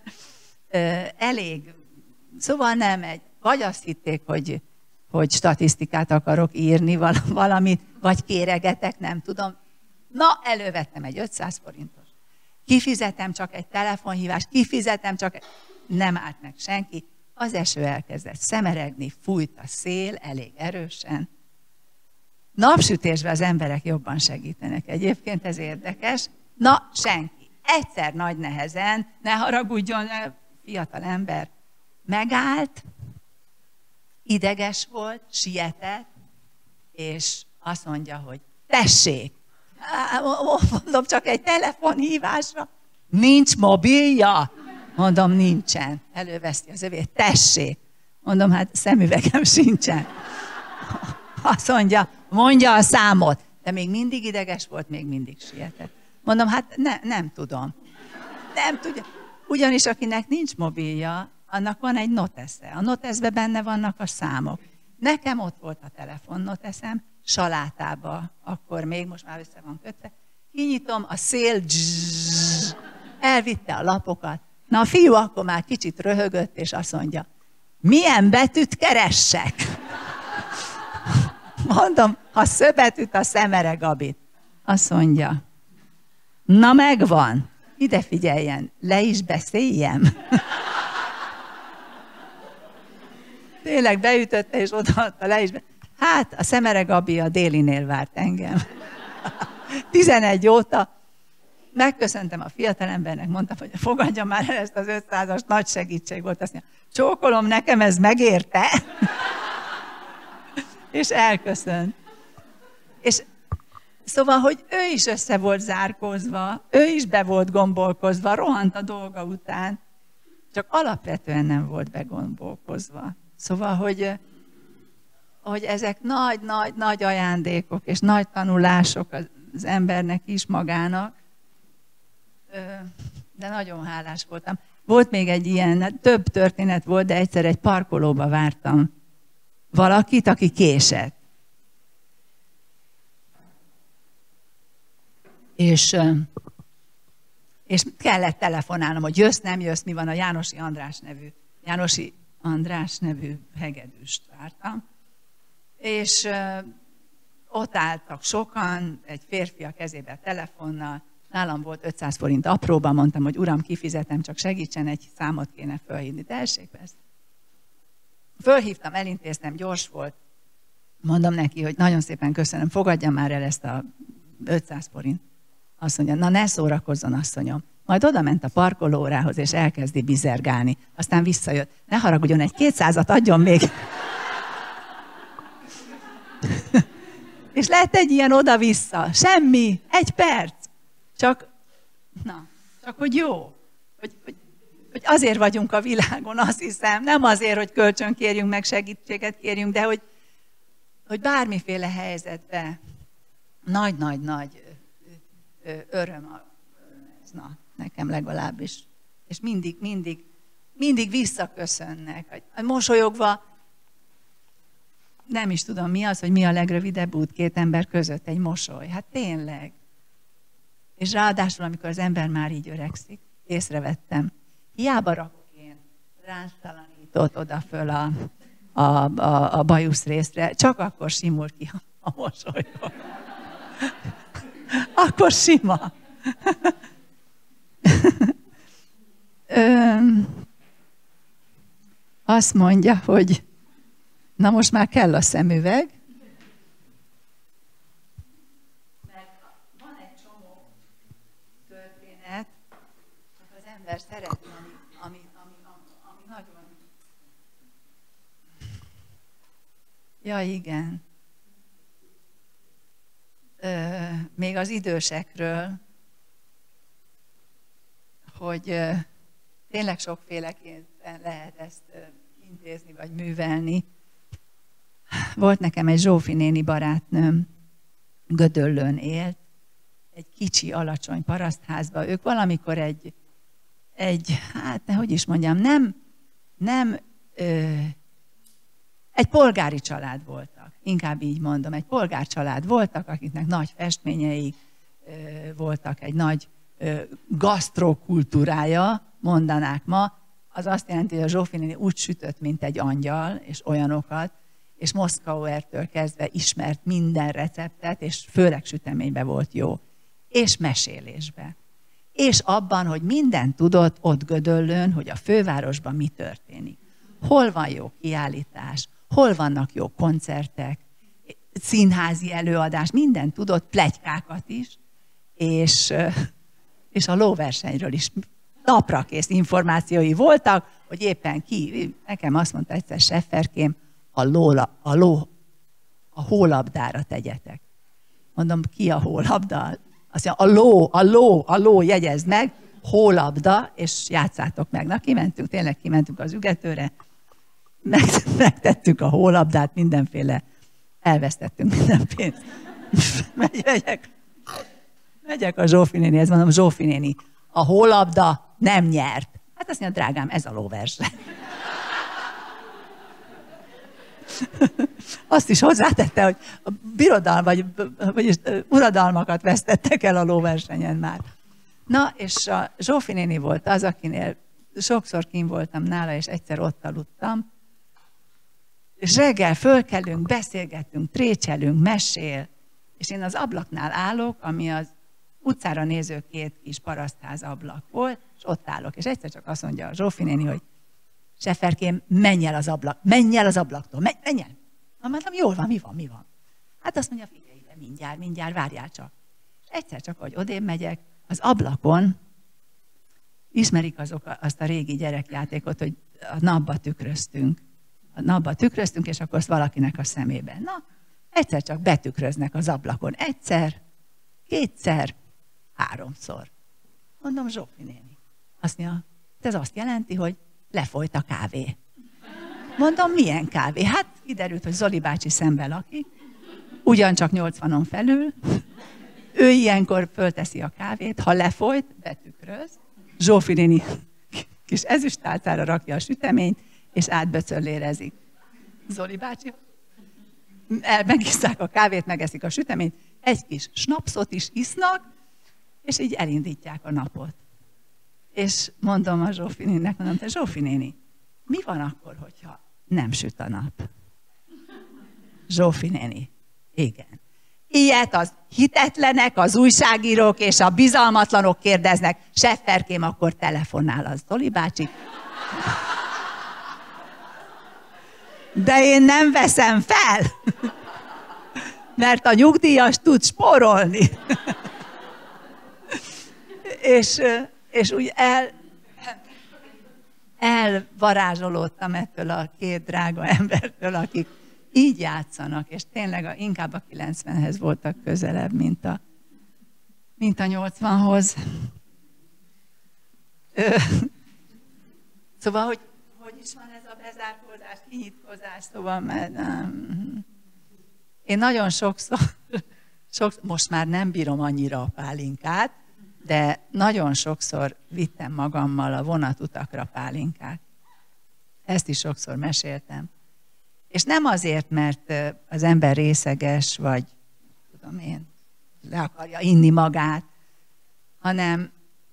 elég, szóval nem egy, vagy azt hitték, hogy, hogy statisztikát akarok írni valamit, vagy kéregetek, nem tudom. Na, elővettem egy ötszáz forintos. Kifizetem csak egy telefonhívást, kifizetem csak, nem állt meg senki. Az eső elkezdett szemeregni, fújt a szél elég erősen. Napsütésben az emberek jobban segítenek. Egyébként ez érdekes. Na, senki. Egyszer nagy nehezen, ne haragudjon, fiatal ember, megállt, ideges volt, sietett, és azt mondja, hogy tessék, mondom, csak egy telefonhívásra, nincs mobilja? Mondom, nincsen. Előveszti az övét, tessék. Mondom, hát szemüvegem sincsen. Azt mondja, mondja a számot. De még mindig ideges volt, még mindig sietett. Mondom, hát ne, nem tudom. Nem tudja. Ugyanis akinek nincs mobilja, annak van egy notesze. A noteszben benne vannak a számok. Nekem ott volt a telefon noteszem, salátába, akkor még, most már össze van kötve. Kinyitom, a szél dzszzz, elvitte a lapokat. Na a fiú akkor már kicsit röhögött, és azt mondja, milyen betűt keressek? Mondom, ha szöbetűt, a szemere Gabit. Azt mondja, na megvan, ide figyeljen, le is beszéljem. Tényleg beütötte, és odaadta, le is be... Hát, a Szemere Gabi a Délinél várt engem. tizenegy óta megköszöntem a fiatalembernek, mondtam, hogy fogadja már el ezt az ötszázas, nagy segítség volt. Azt mondja, csókolom, nekem ez megérte. És elköszönt. És szóval, hogy ő is össze volt zárkózva, ő is be volt gombolkozva, rohant a dolga után, csak alapvetően nem volt begombolkozva. Szóval, hogy, hogy ezek nagy-nagy-nagy ajándékok, és nagy tanulások az embernek is magának, de nagyon hálás voltam. Volt még egy ilyen, több történet volt, de egyszer egy parkolóba vártam valakit, aki késett. És, és kellett telefonálnom, hogy jössz, nem jössz, mi van, a Jánosi András nevű, Jánosi András nevű hegedűst vártam. És ott álltak sokan, egy férfi a kezébe a telefonnal, nálam volt ötszáz forint apróban, mondtam, hogy uram, kifizetem, csak segítsen, egy számot kéne fölhívni. Tessék, persze. Fölhívtam, elintéztem, gyors volt. Mondom neki, hogy nagyon szépen köszönöm, fogadjam már el ezt a ötszáz forint. Azt mondja, na ne szórakozzon, asszonyom. Majd oda ment a parkolórához, és elkezdi bizergálni. Aztán visszajött. Ne haragudjon, egy kétszázat adjon még. És lett egy ilyen oda-vissza. Semmi. Egy perc. Csak, na, csak hogy jó. Hogy, hogy, hogy azért vagyunk a világon, azt hiszem. Nem azért, hogy kölcsön kérjünk, meg segítséget kérjünk, de hogy, hogy bármiféle helyzetben nagy-nagy-nagy öröm. Na, nekem legalábbis. És mindig, mindig, mindig visszaköszönnek. Mosolyogva, nem is tudom mi az, hogy mi a legrövidebb út két ember között, egy mosoly. Hát tényleg. És ráadásul, amikor az ember már így öregszik, észrevettem, hiába rakok én ráncstalanítót oda föl a, a, a, a bajusz részre, csak akkor simul ki a, a mosolyom. Akkor sima. Ö, azt mondja, hogy na most már kell a szemüveg. Mert van egy csomó történet, hogy az ember szeretne, ami, ami, ami, ami nagyon... Ja, igen. Ö, még az idősekről, hogy ö, tényleg sokféleképpen lehet ezt ö, intézni vagy művelni. Volt nekem egy Zsófi néni barátnőm, Gödöllőn élt, egy kicsi, alacsony parasztházba. Ők valamikor egy, egy hát hogy is mondjam, nem, nem ö, egy polgári család voltak, inkább így mondom, egy polgárcsalád voltak, akiknek nagy festményeik ö, voltak, egy nagy ö, gasztrokultúrája, mondanák ma. Az azt jelenti, hogy a Zsófi néni úgy sütött, mint egy angyal, és olyanokat, és Moszkauertől kezdve ismert minden receptet, és főleg süteménybe volt jó. És mesélésbe. És abban, hogy mindent tudott ott Gödöllőn, hogy a fővárosban mi történik. Hol van jó kiállítás, hol vannak jó koncertek, színházi előadás, mindent tudott, pletykákat is, és, és a lóversenyről is naprakész információi voltak, hogy éppen ki, nekem azt mondta egyszer Sefferkém, a, lóla, a, ló, a hólabdára tegyetek. Mondom, ki a hólabda? Azt mondja, a ló, a ló, a ló, jegyezd meg, hólabda, és játszátok meg. Na, kimentünk, tényleg kimentünk az ügetőre, meg, megtettük a hólabdát, mindenféle, elvesztettünk minden pénzt. Megy, megyek, megyek a Zsófi nénihez, mondom, Zsófi néni, a hólabda nem nyert. Hát azt mondja, drágám, ez a lóverseny. Azt is hozzátette, hogy a birodalm, vagy, vagyis uradalmakat vesztettek el a lóversenyen már. Na, és a Zsófi néni volt az, akinél sokszor kint voltam nála, és egyszer ott aludtam, és reggel fölkelünk, beszélgetünk, trécselünk, mesél, és én az ablaknál állok, ami az utcára néző két kis parasztház ablak volt, és ott állok, és egyszer csak azt mondja a Zsófi néni, hogy Sefferkém, menj el az ablak, menj el az ablaktól, menj, menj el. Na, mondtam, jól van, mi van, mi van? Hát azt mondja, figyelj ide, mindjárt, mindjárt, várjál csak. És egyszer csak, hogy odébb megyek, az ablakon ismerik azok azt a régi gyerekjátékot, hogy a napba tükröztünk. A napba tükröztünk, és akkor azt valakinek a szemében. Na, egyszer csak betükröznek az ablakon. Egyszer, kétszer, háromszor. Mondom, Zsófi néni. Azt mondja, ez azt jelenti, hogy lefolyt a kávé. Mondom, milyen kávé? Hát kiderült, hogy Zoli bácsi szembe lakik, ugyancsak nyolcvanon felül, ő ilyenkor fölteszi a kávét, ha lefolyt, betükröz, Zsófi néni kis ezüsttálcára rakja a süteményt, és átböcöllérezik. Zoli bácsi, megisszák a kávét, megeszik a süteményt, egy kis snapszot is isznak, és így elindítják a napot. És mondom a Zsófi néninek, mondom, te Zsófi néni, mi van akkor, hogyha nem süt a nap? Zsófi néni, igen. Ilyet az hitetlenek, az újságírók és a bizalmatlanok kérdeznek. Sefferkém, akkor telefonál az Zoli bácsi. De én nem veszem fel, mert a nyugdíjas tud spórolni. és, és úgy el, elvarázsolódtam ettől a két drága embertől, akik így játszanak, és tényleg a, inkább a kilencvenhez voltak közelebb, mint a, mint a nyolcvanhoz. Ö, szóval, hogy hogy is van ez a bezárkózás, kinyitkozás, szóval, mert nem. Én nagyon sokszor, sokszor, most már nem bírom annyira a pálinkát, de nagyon sokszor vittem magammal a vonatutakra pálinkát. Ezt is sokszor meséltem. És nem azért, mert az ember részeges, vagy tudom én, le akarja inni magát, hanem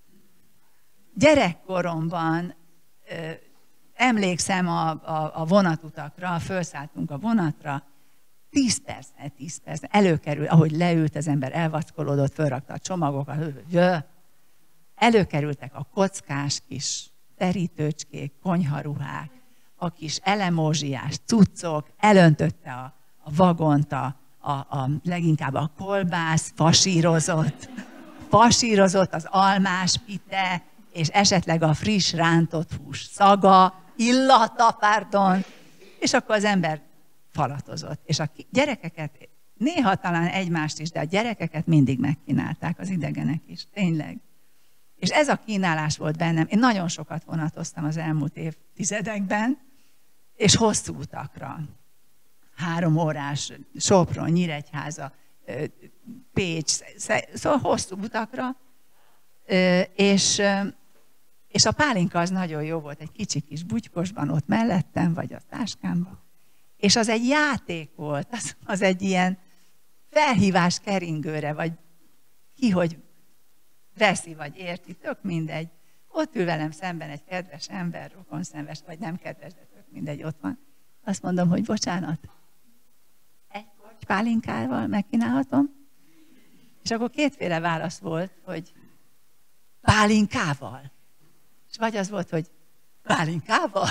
gyerekkoromban ö, emlékszem a, a, a vonatutakra, felszálltunk a vonatra, tíz perc, tíz perc, előkerül, ahogy leült az ember, elvackolódott, fölrakta a csomagokat, előkerültek a kockás kis terítőcskék, konyharuhák, a kis elemózsiás cuccok, elöntötte a, a vagont, a, a, a, leginkább a kolbász, fasírozott, fasírozott az almás pite, és esetleg a friss rántott hús szaga, illata, pardon, és akkor az ember falatozott. És a gyerekeket, néha talán egymást is, de a gyerekeket mindig megkínálták, az idegenek is, tényleg. És ez a kínálás volt bennem. Én nagyon sokat vonatoztam az elmúlt évtizedekben, és hosszú utakra. Három órás, Sopron, Nyíregyháza, Pécs, szóval hosszú utakra. És, és a pálinka az nagyon jó volt, egy kicsi kis bugykosban ott mellettem, vagy a táskámban. És az egy játék volt, az, az egy ilyen felhívás keringőre, vagy ki, hogy veszi, vagy érti, tök mindegy. Ott ül velem szemben egy kedves ember, rokonszenves, vagy nem kedves, de tök mindegy, ott van. Azt mondom, hogy bocsánat, egy korty pálinkával megkínálhatom? És akkor kétféle válasz volt, hogy pálinkával. És vagy az volt, hogy pálinkával?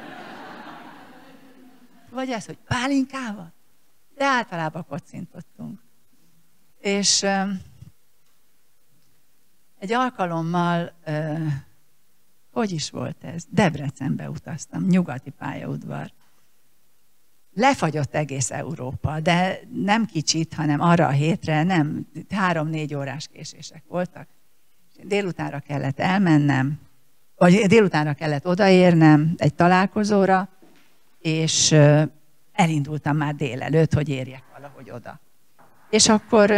Vagy az, hogy pálinkával? De általában kocintottunk. És um, egy alkalommal, uh, hogy is volt ez? Debrecenbe utaztam, nyugati pályaudvar. Lefagyott egész Európa, de nem kicsit, hanem arra a hétre, nem, három-négy órás késések voltak. Délutánra kellett elmennem, vagy délutánra kellett odaérnem egy találkozóra, és elindultam már délelőtt, hogy érjek valahogy oda. És akkor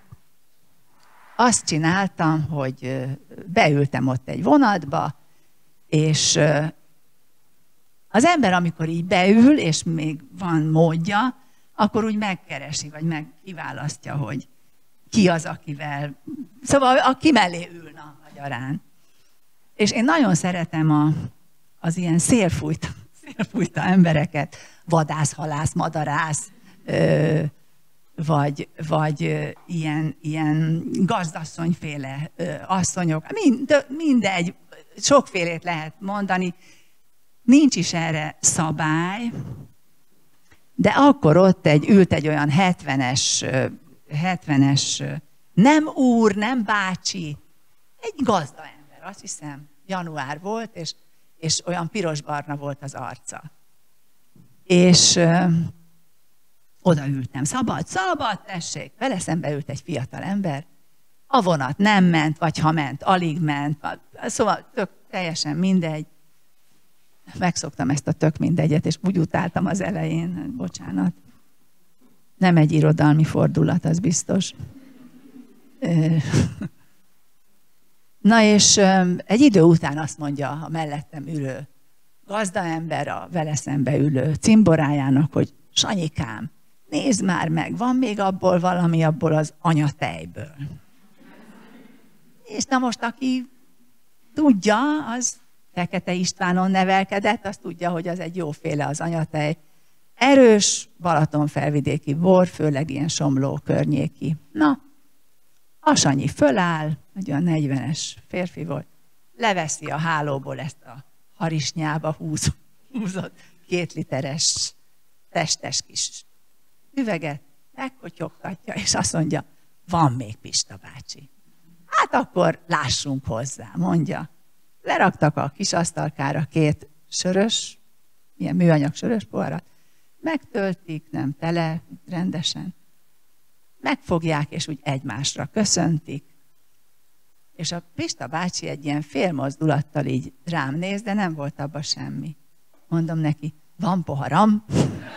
azt csináltam, hogy beültem ott egy vonatba, és az ember, amikor így beül, és még van módja, akkor úgy megkeresi, vagy megkiválasztja, hogy ki az, akivel, szóval aki mellé ülne magyarán. És én nagyon szeretem a, az ilyen szélfújta, szélfújta embereket, vadász, halász, madarász, ö, vagy, vagy ö, ilyen, ilyen gazdasszonyféle ö, asszonyok, mind, mindegy, sokfélét lehet mondani, nincs is erre szabály, de akkor ott egy, ült egy olyan hetvenes, hetvenes, nem úr, nem bácsi, egy gazda ember, azt hiszem, január volt, és, és olyan piros-barna volt az arca. És ö, odaültem, szabad, szabad, tessék, vele szembe ült egy fiatal ember, a vonat nem ment, vagy ha ment, alig ment, szóval tök, teljesen mindegy. Megszoktam ezt a tök mindegyet, és úgy utáltam az elején, bocsánat. Nem egy irodalmi fordulat, az biztos. Na és egy idő után azt mondja a mellettem ülő gazdaember a vele szembe ülő cimborájának, hogy Sanyikám, nézd már meg, van még abból valami, abból az anyatejből. És na most, aki tudja, az Fekete Istvánon nevelkedett, azt tudja, hogy az egy jóféle az anyatej. Erős balatonfelvidéki bor, főleg ilyen Somló környéki. Na, a Sanyi föláll, egy olyan negyvenes férfi volt, leveszi a hálóból ezt a harisnyába húz, húzott két literes testes kis üveget, megkotyogtatja, és azt mondja, van még Pista bácsi. Hát akkor lássunk hozzá, mondja. Leraktak a kis asztalkára két sörös, ilyen műanyag sörös poharat, megtöltik, nem tele, rendesen. Megfogják, és úgy egymásra köszöntik. És a Pista bácsi egy ilyen félmozdulattal így rám néz, de nem volt abban semmi. Mondom neki, van poharam?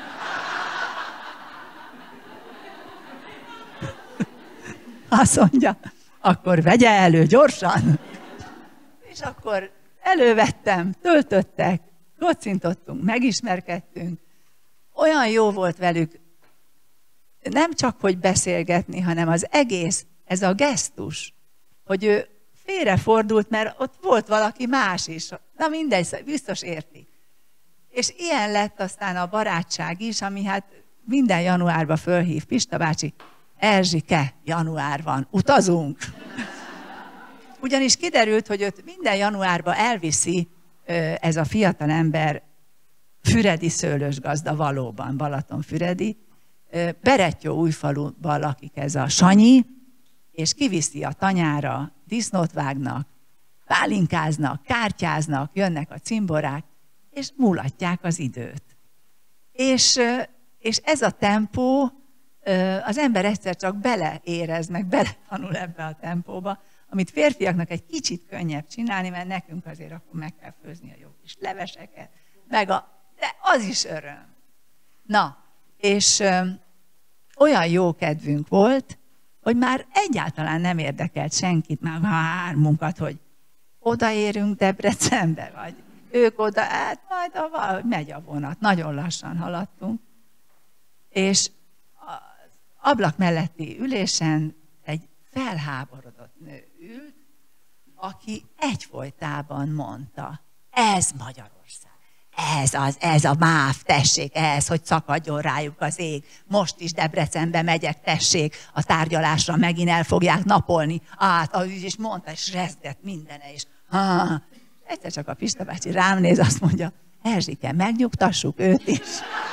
Azt mondja, akkor vegye elő gyorsan. És akkor elővettem, töltöttek, kocintottunk, megismerkedtünk. Olyan jó volt velük, nem csak, hogy beszélgetni, hanem az egész, ez a gesztus, hogy ő félrefordult, mert ott volt valaki más is. Na mindegy, biztos érti. És ilyen lett aztán a barátság is, ami hát minden januárban fölhív Pista bácsi, Erzsike, január van, utazunk. Ugyanis kiderült, hogy őt minden januárban elviszi ez a fiatal ember, Füredi szőlősgazda valóban, Balatonfüredi, Berettyóújfaluban lakik ez a Sanyi, és kiviszi a tanyára, disznót vágnak, pálinkáznak, kártyáznak, jönnek a cimborák, és múlatják az időt. És, és ez a tempó, az ember egyszer csak beleérez, meg beletanul ebbe a tempóba, amit férfiaknak egy kicsit könnyebb csinálni, mert nekünk azért akkor meg kell főzni a jó kis leveseket, meg a, de az is öröm. Na, és ö, olyan jó kedvünk volt, hogy már egyáltalán nem érdekelt senkit, már hármunkat, hogy odaérünk Debrecenbe, vagy ők oda, hát majd a, megy a vonat, nagyon lassan haladtunk, és az ablak melletti ülésen egy felháborodott nő ült, aki egyfolytában mondta, ez Magyarország, ez, az, ez a MÁV, tessék, ez, hogy szakadjon rájuk az ég, most is Debrecenbe megyek, tessék, a tárgyalásra megint el fogják napolni, át, és mondta, és rezgett mindene, és ha, egyszer csak a Pista bácsi rám néz, azt mondja, Erzsike, megnyugtassuk őt is.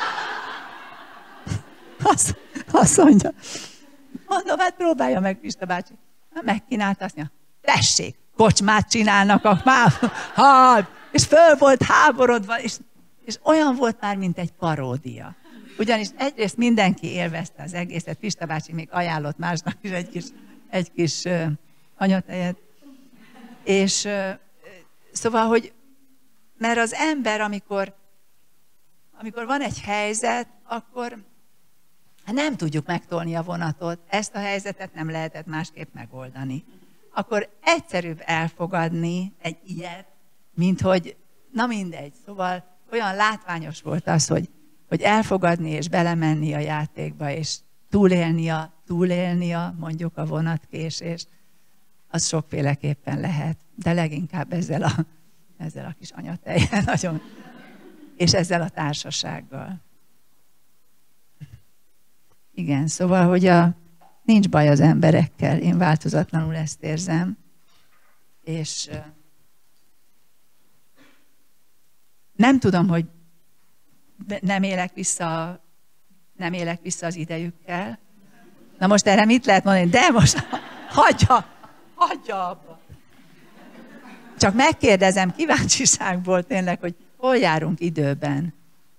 Azt, azt mondja, mondom, hát próbálja meg, Pista bácsi. Megkínálta, azt mondja, tessék, kocsmát csinálnak a MÁV, hát, és föl volt háborodva, és, és olyan volt már, mint egy paródia. Ugyanis egyrészt mindenki élvezte az egészet, Pista bácsi még ajánlott másnak is egy kis, egy kis uh, anyatejet. És uh, szóval, hogy mert az ember, amikor, amikor van egy helyzet, akkor nem tudjuk megtolni a vonatot, ezt a helyzetet nem lehetett másképp megoldani. Akkor egyszerűbb elfogadni egy ilyet, mint hogy, na mindegy, szóval olyan látványos volt az, hogy, hogy elfogadni és belemenni a játékba, és túlélni a, túlélni a, mondjuk a vonatkésést, az sokféleképpen lehet, de leginkább ezzel a, ezzel a kis anyatejjel nagyon, és ezzel a társasággal. Igen, szóval, hogy a, nincs baj az emberekkel, én változatlanul ezt érzem, és nem tudom, hogy nem élek vissza, nem élek vissza az idejükkel. Na most erre mit lehet mondani? De most hagyja, hagyja abba. Csak megkérdezem kíváncsiságból tényleg, hogy hol járunk időben.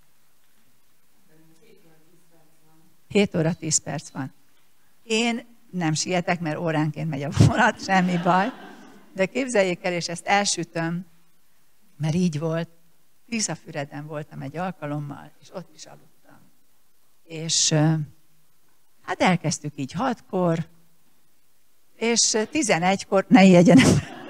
hét óra tíz perc van. Én nem sietek, mert óránként megy a vonat, semmi baj. De képzeljék el, és ezt elsütöm, mert így volt. Tiszafüreden voltam egy alkalommal, és ott is aludtam. És hát elkezdtük így hatkor, és tizenegykor, ne ijedjenek,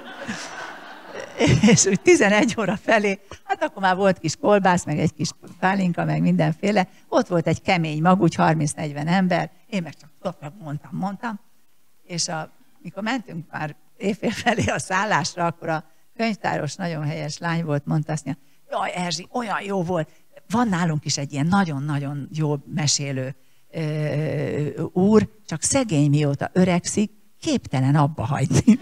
és úgy tizenegy óra felé, hát akkor már volt kis kolbász, meg egy kis pálinka, meg mindenféle. Ott volt egy kemény mag, úgy harminc-negyven ember, én meg csak mondtam, mondtam. És a, mikor mentünk már éjfél felé a szállásra, akkor a könyvtáros nagyon helyes lány volt, mondta azt, hogy jaj, Erzsi, olyan jó volt. Van nálunk is egy ilyen nagyon-nagyon jó mesélő ö, úr, csak szegény mióta öregszik, képtelen abba hagyni.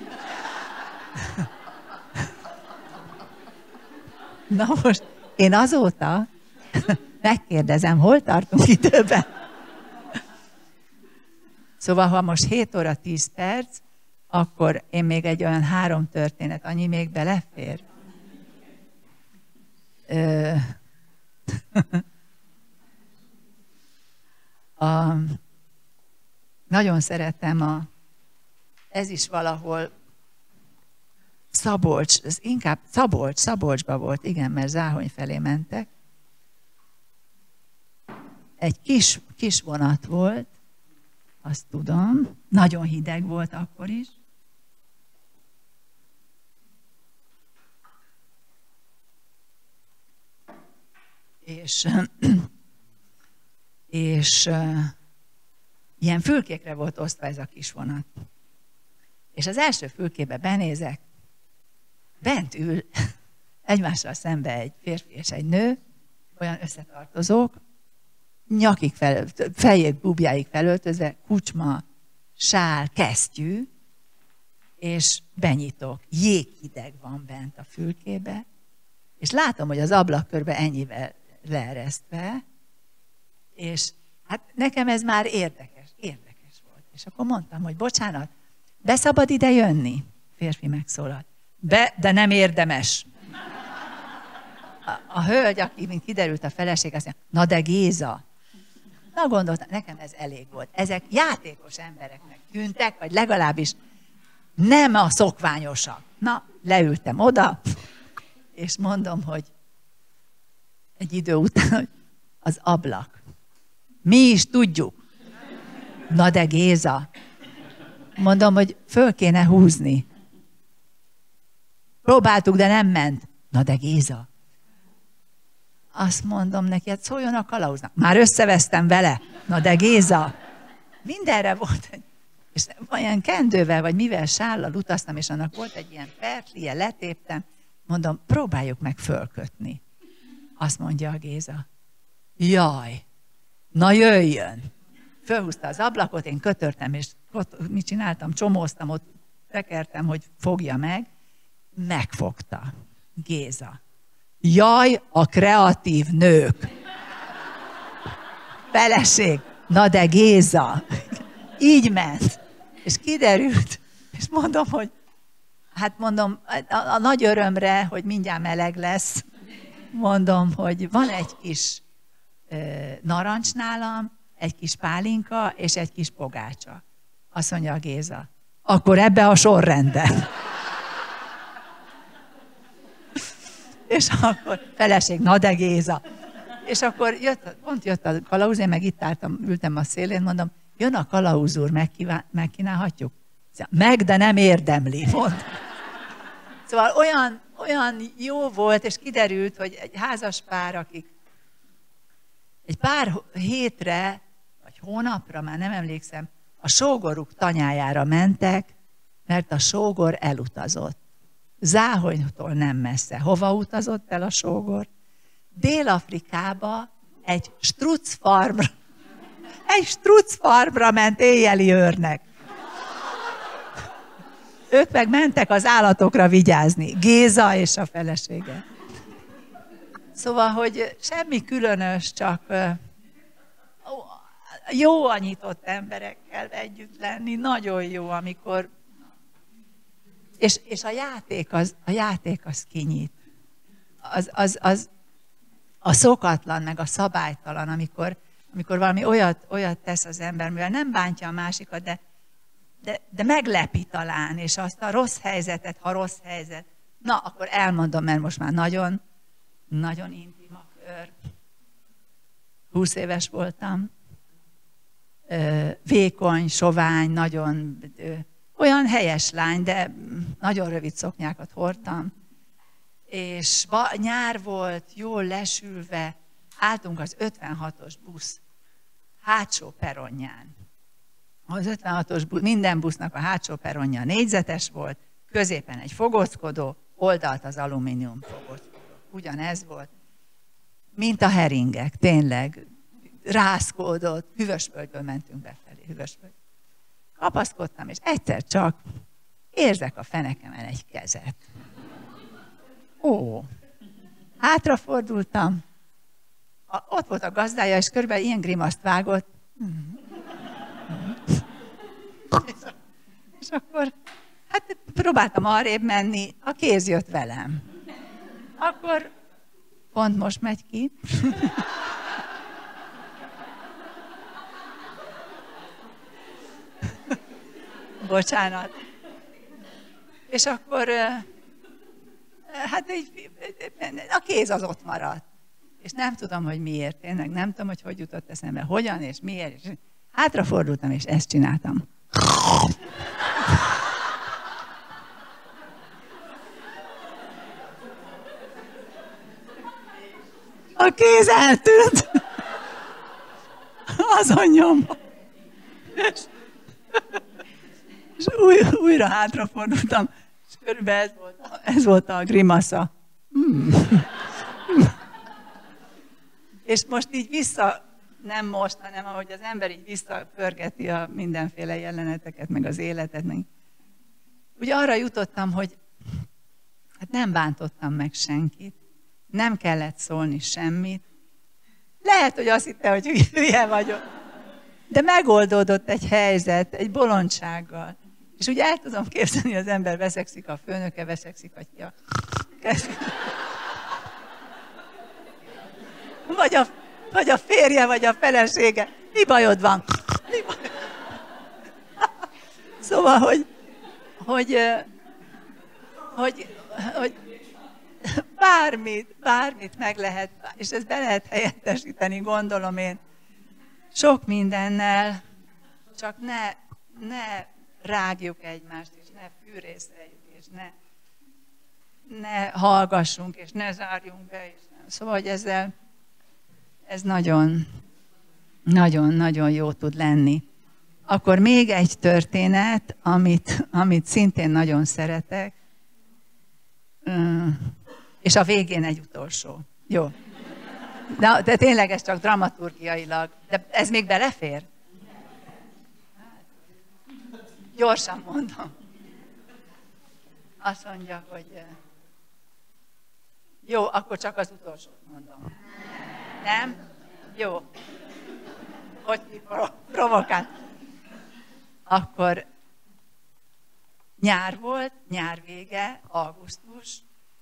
Na most, én azóta megkérdezem, hol tartunk időben? Szóval, ha most hét óra tíz perc, akkor én még egy olyan három történet, annyi még belefér? Ö... a... Nagyon szeretem a... Ez is valahol Szabolcs, ez inkább Szabolcs, Szabolcsba volt, igen, mert Záhony felé mentek. Egy kis, kis vonat volt, azt tudom, nagyon hideg volt akkor is. És, és ilyen fülkékre volt osztva ez a kis vonat. És az első fülkébe benézek, bent ül egymással szembe egy férfi és egy nő, olyan összetartozók, nyakig fel, fejék, búbjáig felöltözve, kucsma, sál, kesztyű, és benyitok. Jéghideg van bent a fülkébe, és látom, hogy az ablakkörbe ennyivel leeresztve, és hát nekem ez már érdekes, érdekes volt. És akkor mondtam, hogy bocsánat, be szabad ide jönni? Férfi megszólalt. Be, de nem érdemes. A, a hölgy, aki, mint kiderült a feleség, azt mondja, na de Géza. Na gondoltam, nekem ez elég volt. Ezek játékos embereknek tűntek, vagy legalábbis nem a szokványosak. Na, leültem oda, és mondom, hogy egy idő után, hogy az ablak. Mi is tudjuk. Na de Géza. Mondom, hogy föl kéne húzni. Próbáltuk, de nem ment. Na de Géza. Azt mondom neki, hát szóljon a kalauznak. Már összevesztem vele. Na de Géza. Mindenre volt egy, és olyan kendővel, vagy mivel sállal utaztam, és annak volt egy ilyen pertlije, letéptem. Mondom, próbáljuk meg fölkötni. Azt mondja a Géza. Jaj, na jöjjön. Fölhúzta az ablakot, én kötörtem, és ott, mit csináltam? Csomóztam, ott tekertem, hogy fogja meg. Megfogta. Géza. Jaj, a kreatív nők. Feleség. Na de Géza. Így ment. És kiderült, és mondom, hogy hát mondom, a, a nagy örömre, hogy mindjárt meleg lesz, mondom, hogy van egy kis ö, narancs nálam, egy kis pálinka és egy kis pogácsa. Azt mondja a Géza. Akkor ebbe a sorrendben. És akkor feleség, na de Géza. És akkor jött, pont jött a kalauz, én meg itt álltam, ültem a szélén, mondom, jön a kalauz úr, megkíván, megkínálhatjuk? Meg, de nem érdemli, mond. Szóval olyan, olyan jó volt, és kiderült, hogy egy házas pár, akik egy pár hétre, vagy hónapra, már nem emlékszem, a sógoruk tanyájára mentek, mert a sógor elutazott. Záhonytól nem messze. Hova utazott el a sógor? Dél-Afrikába egy strucfarmra, egy strucfarmra ment éjjeli őrnek. Ők meg mentek az állatokra vigyázni. Géza és a felesége. Szóval, hogy semmi különös, csak jó a nyitott emberekkel együtt lenni. Nagyon jó, amikor... És, és a játék az, a játék az kinyit. Az, az, az a szokatlan, meg a szabálytalan, amikor, amikor valami olyat, olyat tesz az ember, mivel nem bántja a másikat, de, de, de meglepi talán, és azt a rossz helyzetet, ha rossz helyzet, na, akkor elmondom, mert most már nagyon, nagyon intim a kör. Húsz éves voltam, vékony, sovány, nagyon... Olyan helyes lány, de nagyon rövid szoknyákat hordtam. És nyár volt, jól lesülve, álltunk az ötvenhatos busz hátsó peronján. Az ötvenhatos busz, minden busznak a hátsó peronja négyzetes volt, középen egy fogockodó, oldalt az alumínium fogockodó. Ugyanez volt, mint a heringek, tényleg. Rázkódott, Hűvösvölgyből mentünk befelé, Hűvösvölgy. Kapaszkodtam, és egyszer csak érzek a fenekemen egy kezet. Ó, hátrafordultam, a, ott volt a gazdája, és körülbelül ilyen grimaszt vágott. És, és akkor Hát próbáltam arrébb menni, a kéz jött velem. Akkor pont most megy ki. Bocsánat. És akkor hát így, a kéz az ott maradt. És nem tudom, hogy miért, tényleg nem tudom, hogy hogy jutott eszembe, hogyan és miért. És hátrafordultam, és ezt csináltam. A kéz eltűnt. Azon nyomban. És, és új, újra hátrafordultam, és körülbelül ez volt, ez volt a grimasza. Hmm. És most így vissza, nem most, hanem ahogy az ember így visszapörgeti a mindenféle jeleneteket, meg az életet, meg... Ugye arra jutottam, hogy hát nem bántottam meg senkit, nem kellett szólni semmit. Lehet, hogy azt hitte, hogy hülye vagyok, de megoldódott egy helyzet, egy bolondsággal. És úgy el tudom képzelni, hogy az ember veszekszik, a főnöke veszekszik, atya. Vagy a, vagy a férje, vagy a felesége. Mi bajod van? Mi baj? Szóval, hogy, hogy, hogy, hogy bármit, bármit meg lehet, és ezt be lehet helyettesíteni, gondolom én, sok mindennel, csak ne, ne rágjuk egymást, és ne fűrészeljük, és ne, ne hallgassunk, és ne zárjunk be. És nem. Szóval, hogy ezzel ez nagyon, nagyon, nagyon jó tud lenni. Akkor még egy történet, amit, amit szintén nagyon szeretek, és a végén egy utolsó. Jó. De, de tényleg ez csak dramaturgiailag. De ez még belefér? Gyorsan mondom. Azt mondja, hogy jó, akkor csak az utolsót mondom. Nem? Jó. Hogy provokál. Akkor nyár volt, nyár vége, augusztus,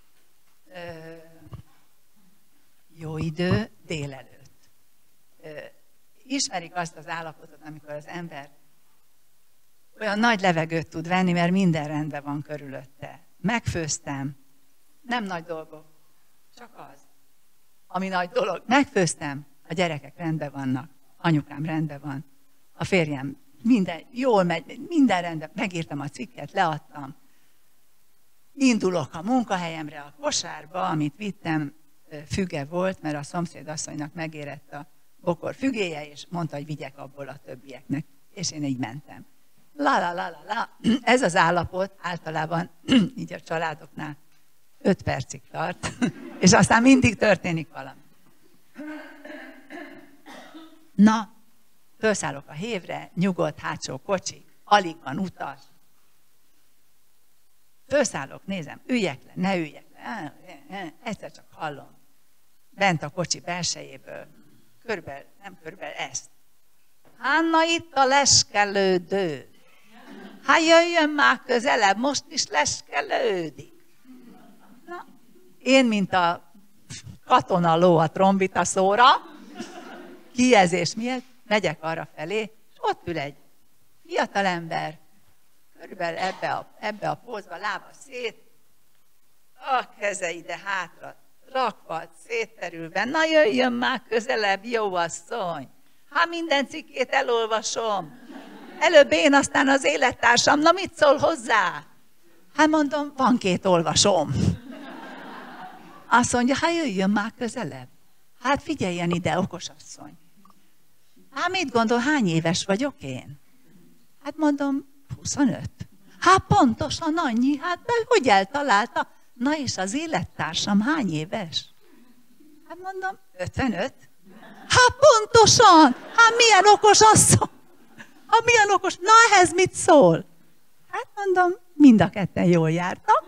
jó idő, délelőtt. Ismerik azt az állapotot, amikor az ember olyan nagy levegőt tud venni, mert minden rendben van körülötte. Megfőztem, nem nagy dolgok, csak az, ami nagy dolog. Megfőztem, a gyerekek rendben vannak, anyukám rendben van, a férjem minden, jól megy, minden rendben, megírtam a cikket, leadtam. Indulok a munkahelyemre, a kosárba, amit vittem, füge volt, mert a szomszédasszonynak megérett a bokor fügéje, és mondta, hogy vigyek abból a többieknek. És én így mentem. La, la, la, la, la. Ez az állapot általában így a családoknál öt percig tart, és aztán mindig történik valami. Na, felszállok a hévre, nyugodt hátsó kocsi, alig van utas. Felszállok, nézem, üljek le, ne üljek le. Egyszer csak hallom. Bent a kocsi belsejéből, körülbelül, nem körülbelül ezt. Hanna, itt a leskelődő. Hát jöjjön már közelebb, most is leskelődik. Na, én, mint a katona ló a trombita szóra, kijezés miért, megyek arra felé, és ott ül egy fiatalember, körülbelül ebbe a, ebbe a pózba, lába szét, a keze ide hátra, rakva, szétterülve, na jöjjön már közelebb, jó asszony. Hát minden cikkét elolvasom. Előbb én, aztán az élettársam, na mit szól hozzá? Hát mondom, van két olvasom. Azt mondja, hát jöjjön már közelebb. Hát figyeljen ide, okos asszony. Hát mit gondol, hány éves vagyok én? Hát mondom, huszonöt. Hát pontosan annyi, hát de hogy eltalálta? Na és az élettársam hány éves? Hát mondom, ötvenöt. Hát pontosan! Hát milyen okos asszony! Hát milyen okos? Na ehhez mit szól? Hát mondom, mind a ketten jól jártak.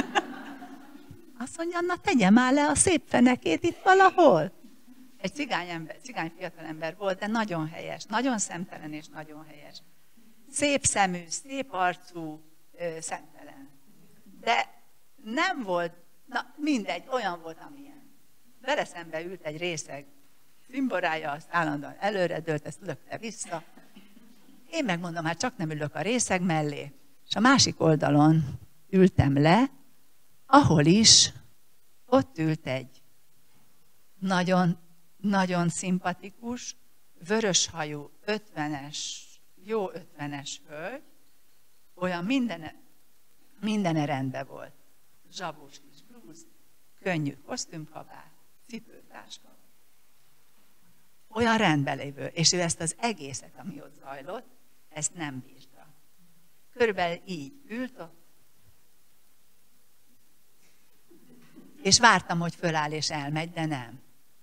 Azt mondja, na tegye már le a szép fenekét itt valahol. Egy cigány ember, cigány fiatalember volt, de nagyon helyes, nagyon szemtelen és nagyon helyes. Szép szemű, szép arcú, ö, szemtelen. De nem volt, na mindegy, olyan volt, amilyen. Vele szembe ült egy részeg cimborája, azt állandóan előre dőlt, ezt lökte vissza. Én megmondom, hát csak nem ülök a részeg mellé. És a másik oldalon ültem le, ahol is ott ült egy nagyon, nagyon szimpatikus, vöröshajú, ötvenes, jó ötvenes hölgy, olyan mindene, mindene rendben volt. Zsabós kis blúz, könnyű kosztümkabát, cipőtáska. Olyan rendben lévő, és ő ezt az egészet, ami ott zajlott, ezt nem bírta. Körülbelül így ült ott, és vártam, hogy föláll és elmegy, de nem.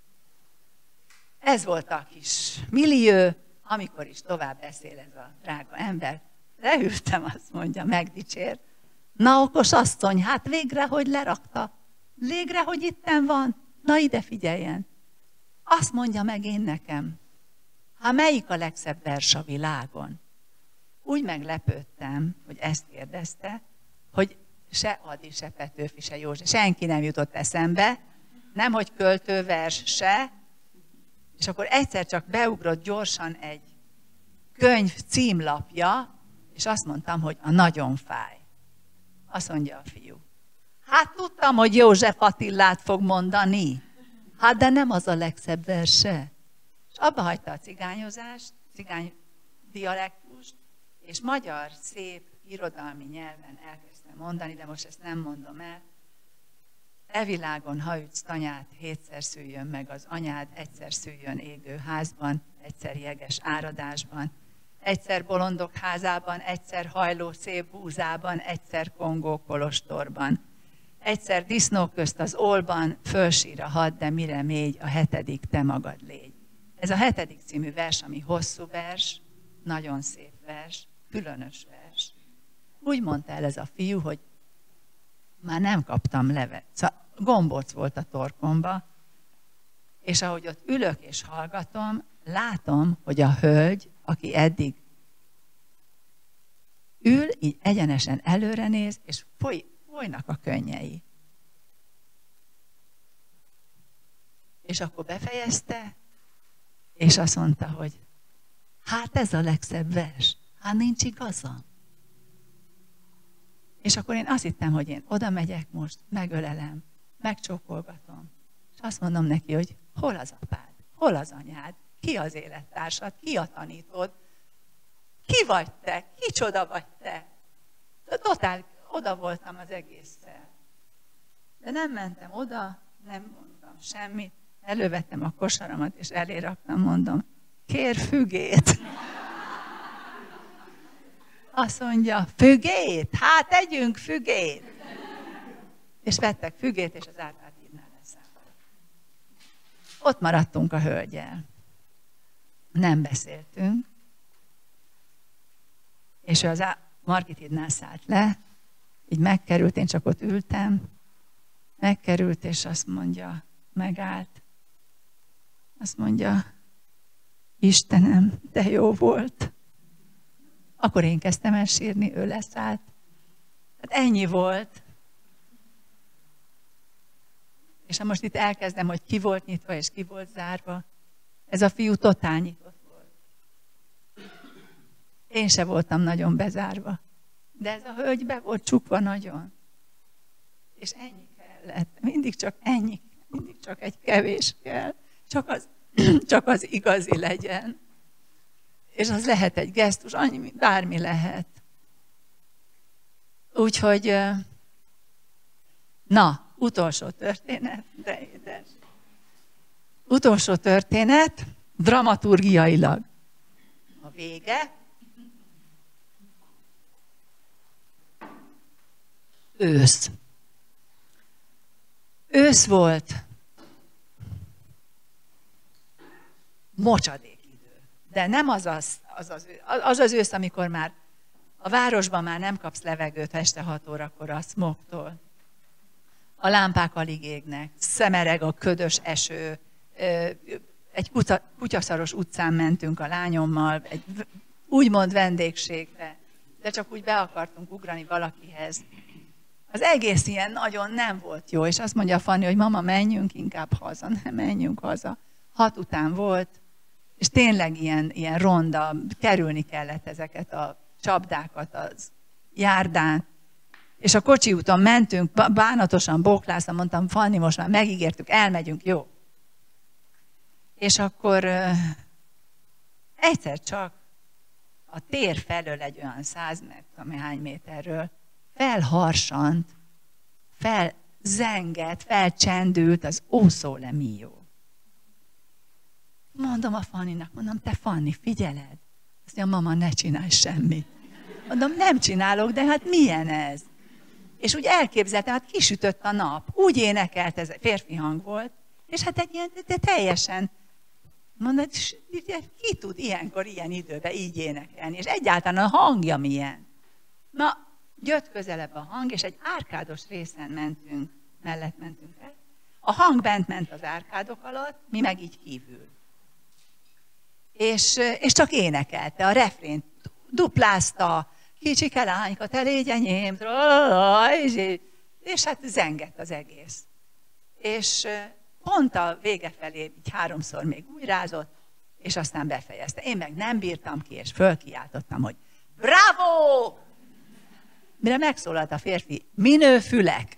Ez volt a kis millió, amikor is tovább beszél ez a drága ember. Leültem, azt mondja, megdicsér. Na, okos asszony, hát végre, hogy lerakta. Végre, hogy itten van. Na, ide figyeljen. Azt mondja meg én nekem. Hát melyik a legszebb vers a világon? Úgy meglepődtem, hogy ezt kérdezte, hogy se Adi, se Petőfi, se József, senki nem jutott eszembe, nem, hogy költővers se, és akkor egyszer csak beugrott gyorsan egy könyv címlapja, és azt mondtam, hogy a nagyon fáj. Azt mondja a fiú. Hát tudtam, hogy József Attilát fog mondani. Hát de nem az a legszebb verse. És abba hagyta a cigányozást, cigány dialektust, és magyar szép irodalmi nyelven elkezdte mondani, de most ezt nem mondom el. E világon, ha ütsz tanyát, hétszer szüljön meg az anyád, egyszer szüljön égő házban, egyszer jeges áradásban, egyszer bolondok házában, egyszer hajló szép búzában, egyszer kongó kolostorban. Egyszer disznó közt az ólban, fölsír a had, de mire mégy, a hetedik te magad légy. Ez a hetedik című vers, ami hosszú vers, nagyon szép vers, különös vers. Úgy mondta el ez a fiú, hogy már nem kaptam levet. Szóval gombóc volt a torkomba, és ahogy ott ülök és hallgatom, látom, hogy a hölgy, aki eddig ül, így egyenesen előre néz, és foly, folynak a könnyei. És akkor befejezte, és azt mondta, hogy hát ez a legszebb vers, hát nincs igazam. És akkor én azt hittem, hogy én oda megyek most, megölelem, megcsókolgatom, és azt mondom neki, hogy hol az apád, hol az anyád, ki az élettársad, ki a tanítód, ki vagy te, kicsoda vagy te. De totál oda voltam az egésszel. De nem mentem oda, nem mondtam semmit, elővettem a kosaramat, és elé raktam, mondom, kér fügét. Azt mondja, fügét? Hát együnk fügét. És vettek fügét, és az Árpád hídnál leszálltak. Ott maradtunk a hölgyel. Nem beszéltünk. És ő az Margit hídnál szállt le, így megkerült, én csak ott ültem, megkerült, és azt mondja, megállt. Azt mondja, Istenem, de jó volt. Akkor én kezdtem el sírni, ő leszállt. Tehát ennyi volt. És ha most itt elkezdem, hogy ki volt nyitva és ki volt zárva, ez a fiú totál nyitott volt. Én se voltam nagyon bezárva. De ez a hölgy be volt csukva nagyon. És ennyi kellett. Mindig csak ennyi, mindig csak egy kevés kell. Csak az, csak az igazi legyen. És az lehet egy gesztus, annyi, bármi lehet. Úgyhogy, na, utolsó történet, de édes. Utolsó történet, dramaturgiailag. A vége. Ősz. Ősz volt. Mocsadék idő. De nem az az, az, az, az az ősz, amikor már a városban már nem kapsz levegőt este hat órakor a smogtól. A lámpák alig égnek, szemereg a ködös eső, egy kutyaszaros utcán mentünk a lányommal, egy úgymond vendégségbe, de csak úgy be akartunk ugrani valakihez. Az egész ilyen nagyon nem volt jó, és azt mondja Fanni, hogy mama, menjünk inkább haza, nem menjünk haza. Hat után volt, és tényleg ilyen, ilyen ronda, kerülni kellett ezeket a csapdákat, az járdán. És a kocsi úton mentünk, bánatosan bóklásztam, mondtam, Fanni, most már megígértük, elmegyünk, jó. És akkor uh, egyszer csak a tér felől egy olyan száz hány méterről felharsant, felzengett, felcsendült az Ó Sole Mio. Mondom a Fanninak, mondom, te Fanni, figyeled? Azt mondja, mama, ne csinálj semmit. Mondom, nem csinálok, de hát milyen ez? És úgy elképzeltem, hát kisütött a nap, úgy énekelt, ez férfi hang volt, és hát egy ilyen, de teljesen, mondod, ki tud ilyenkor, ilyen időben így énekelni, és egyáltalán a hangja milyen. Na, jött közelebb a hang, és egy árkádos részen mentünk, mellett mentünk el. A hang bent ment az árkádok alatt, mi meg így kívül. És, és csak énekelte, a refrént duplázta, kicsike lányka, te légy enyém, és, és hát zengett az egész. És pont a vége felé így háromszor még újrázott, és aztán befejezte. Én meg nem bírtam ki, és fölkiáltottam, hogy bravo! Mire megszólalt a férfi, minő fülek.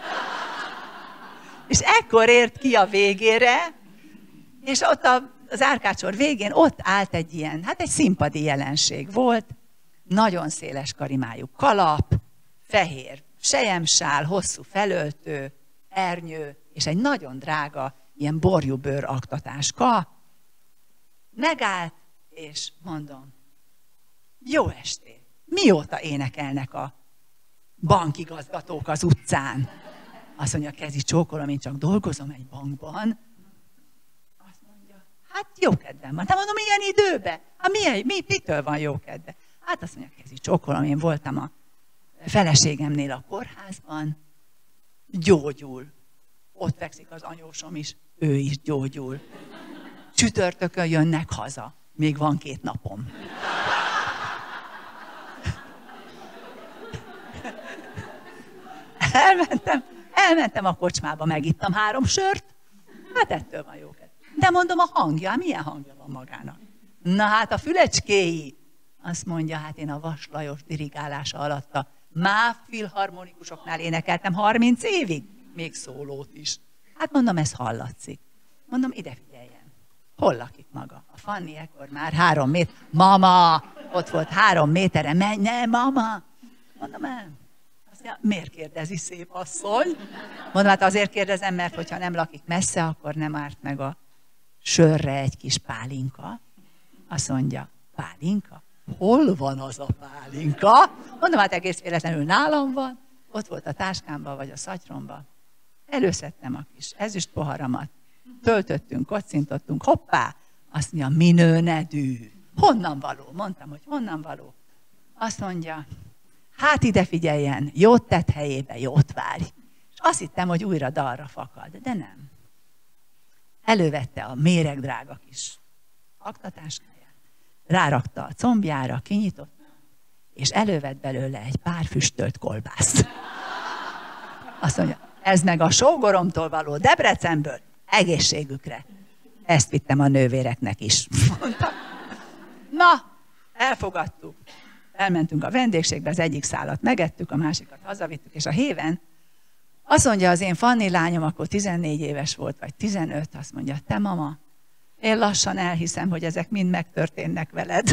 És ekkor ért ki a végére, és ott a, az árkádsor végén ott állt egy ilyen, hát egy színpadi jelenség volt, nagyon széles karimájú kalap, fehér selyemsál, hosszú felöltő, ernyő, és egy nagyon drága ilyen borjúbőr aktatáska. Megállt, és mondom, jó estét! Mióta énekelnek a bankigazgatók az utcán? Azt mondja, kezi csókolom, én csak dolgozom egy bankban. Azt mondja, hát jó kedvem van. Hát mondom, milyen időben? Hát milyen, mi, mitől van jó kedve? Hát azt mondja, kezi csókolom, én voltam a feleségemnél a kórházban, gyógyul. Ott fekszik az anyósom is, ő is gyógyul. Csütörtökön jönnek haza, még van két napom. Elmentem, elmentem a kocsmába, megittam három sört, hát ettől van jó kedv. De mondom, a hangja, milyen hangja van magának? Na hát a fülecskéi, azt mondja, hát én a Vas Lajos dirigálása alatt a MÁV filharmonikusoknál énekeltem harminc évig, még szólót is. Hát mondom, ez hallatszik. Mondom, ide figyeljen. Hol lakik maga? A Fanni ekkor már három méter. Mama! Ott volt három méterre. Menj, ne, mama! Mondom, el. Azt mondja, miért kérdezi, szép asszony? Mondom, hát azért kérdezem, mert hogyha nem lakik messze, akkor nem árt meg a sörre egy kis pálinka. Azt mondja, pálinka? Hol van az a pálinka? Mondom, hát egész véletlenül nálam van. Ott volt a táskámban, vagy a szatyromban. Előszedtem a kis ezüst poharamat. Töltöttünk, kocintottunk, hoppá! Azt mondja, minő nedű. Honnan való? Mondtam, hogy honnan való. Azt mondja, hát ide figyeljen, jót tett helyébe, jót várj. És azt hittem, hogy újra dalra fakad, de nem. Elővette a méregdrága kis aktatáskáját, rárakta a combjára, kinyitotta, és elővett belőle egy pár füstölt kolbászt. Azt mondja, ez meg a sógoromtól való Debrecenből, egészségükre. Ezt vittem a nővéreknek is. Mondtam. Na, elfogadtuk. Elmentünk a vendégségbe, az egyik szálat megettük, a másikat hazavittük, és a héven azt mondja az én Fanni lányom, akkor tizennégy éves volt, vagy tizenöt, azt mondja, te mama, én lassan elhiszem, hogy ezek mind megtörténnek veled.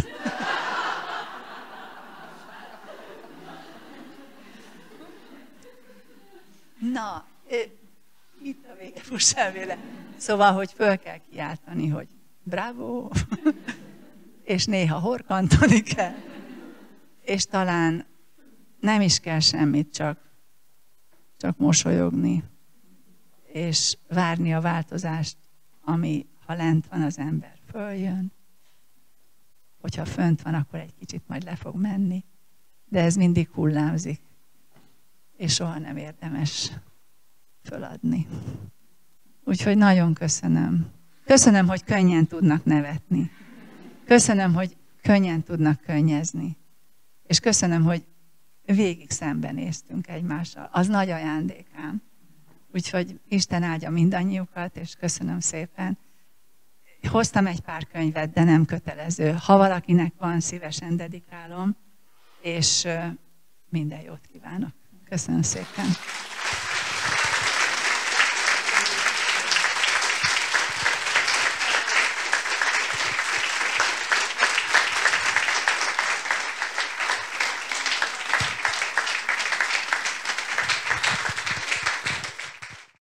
Na, itt a vége, fussál vele. Szóval, hogy föl kell kiáltani, hogy bravo, és néha horkantani kell, és talán nem is kell semmit, csak, csak mosolyogni, és várni a változást, ami, ha lent van az ember, följön. Hogyha fönt van, akkor egy kicsit majd le fog menni, de ez mindig hullámzik, és soha nem érdemes föladni. Úgyhogy nagyon köszönöm. Köszönöm, hogy könnyen tudnak nevetni. Köszönöm, hogy könnyen tudnak könnyezni. És És köszönöm, hogy végig szembenéztünk egymással. Az nagy ajándékám. Úgyhogy Isten áldja mindannyiukat, és köszönöm szépen. Hoztam egy pár könyvet, de nem kötelező. Ha valakinek van, szívesen dedikálom, és minden jót kívánok. Köszönöm szépen.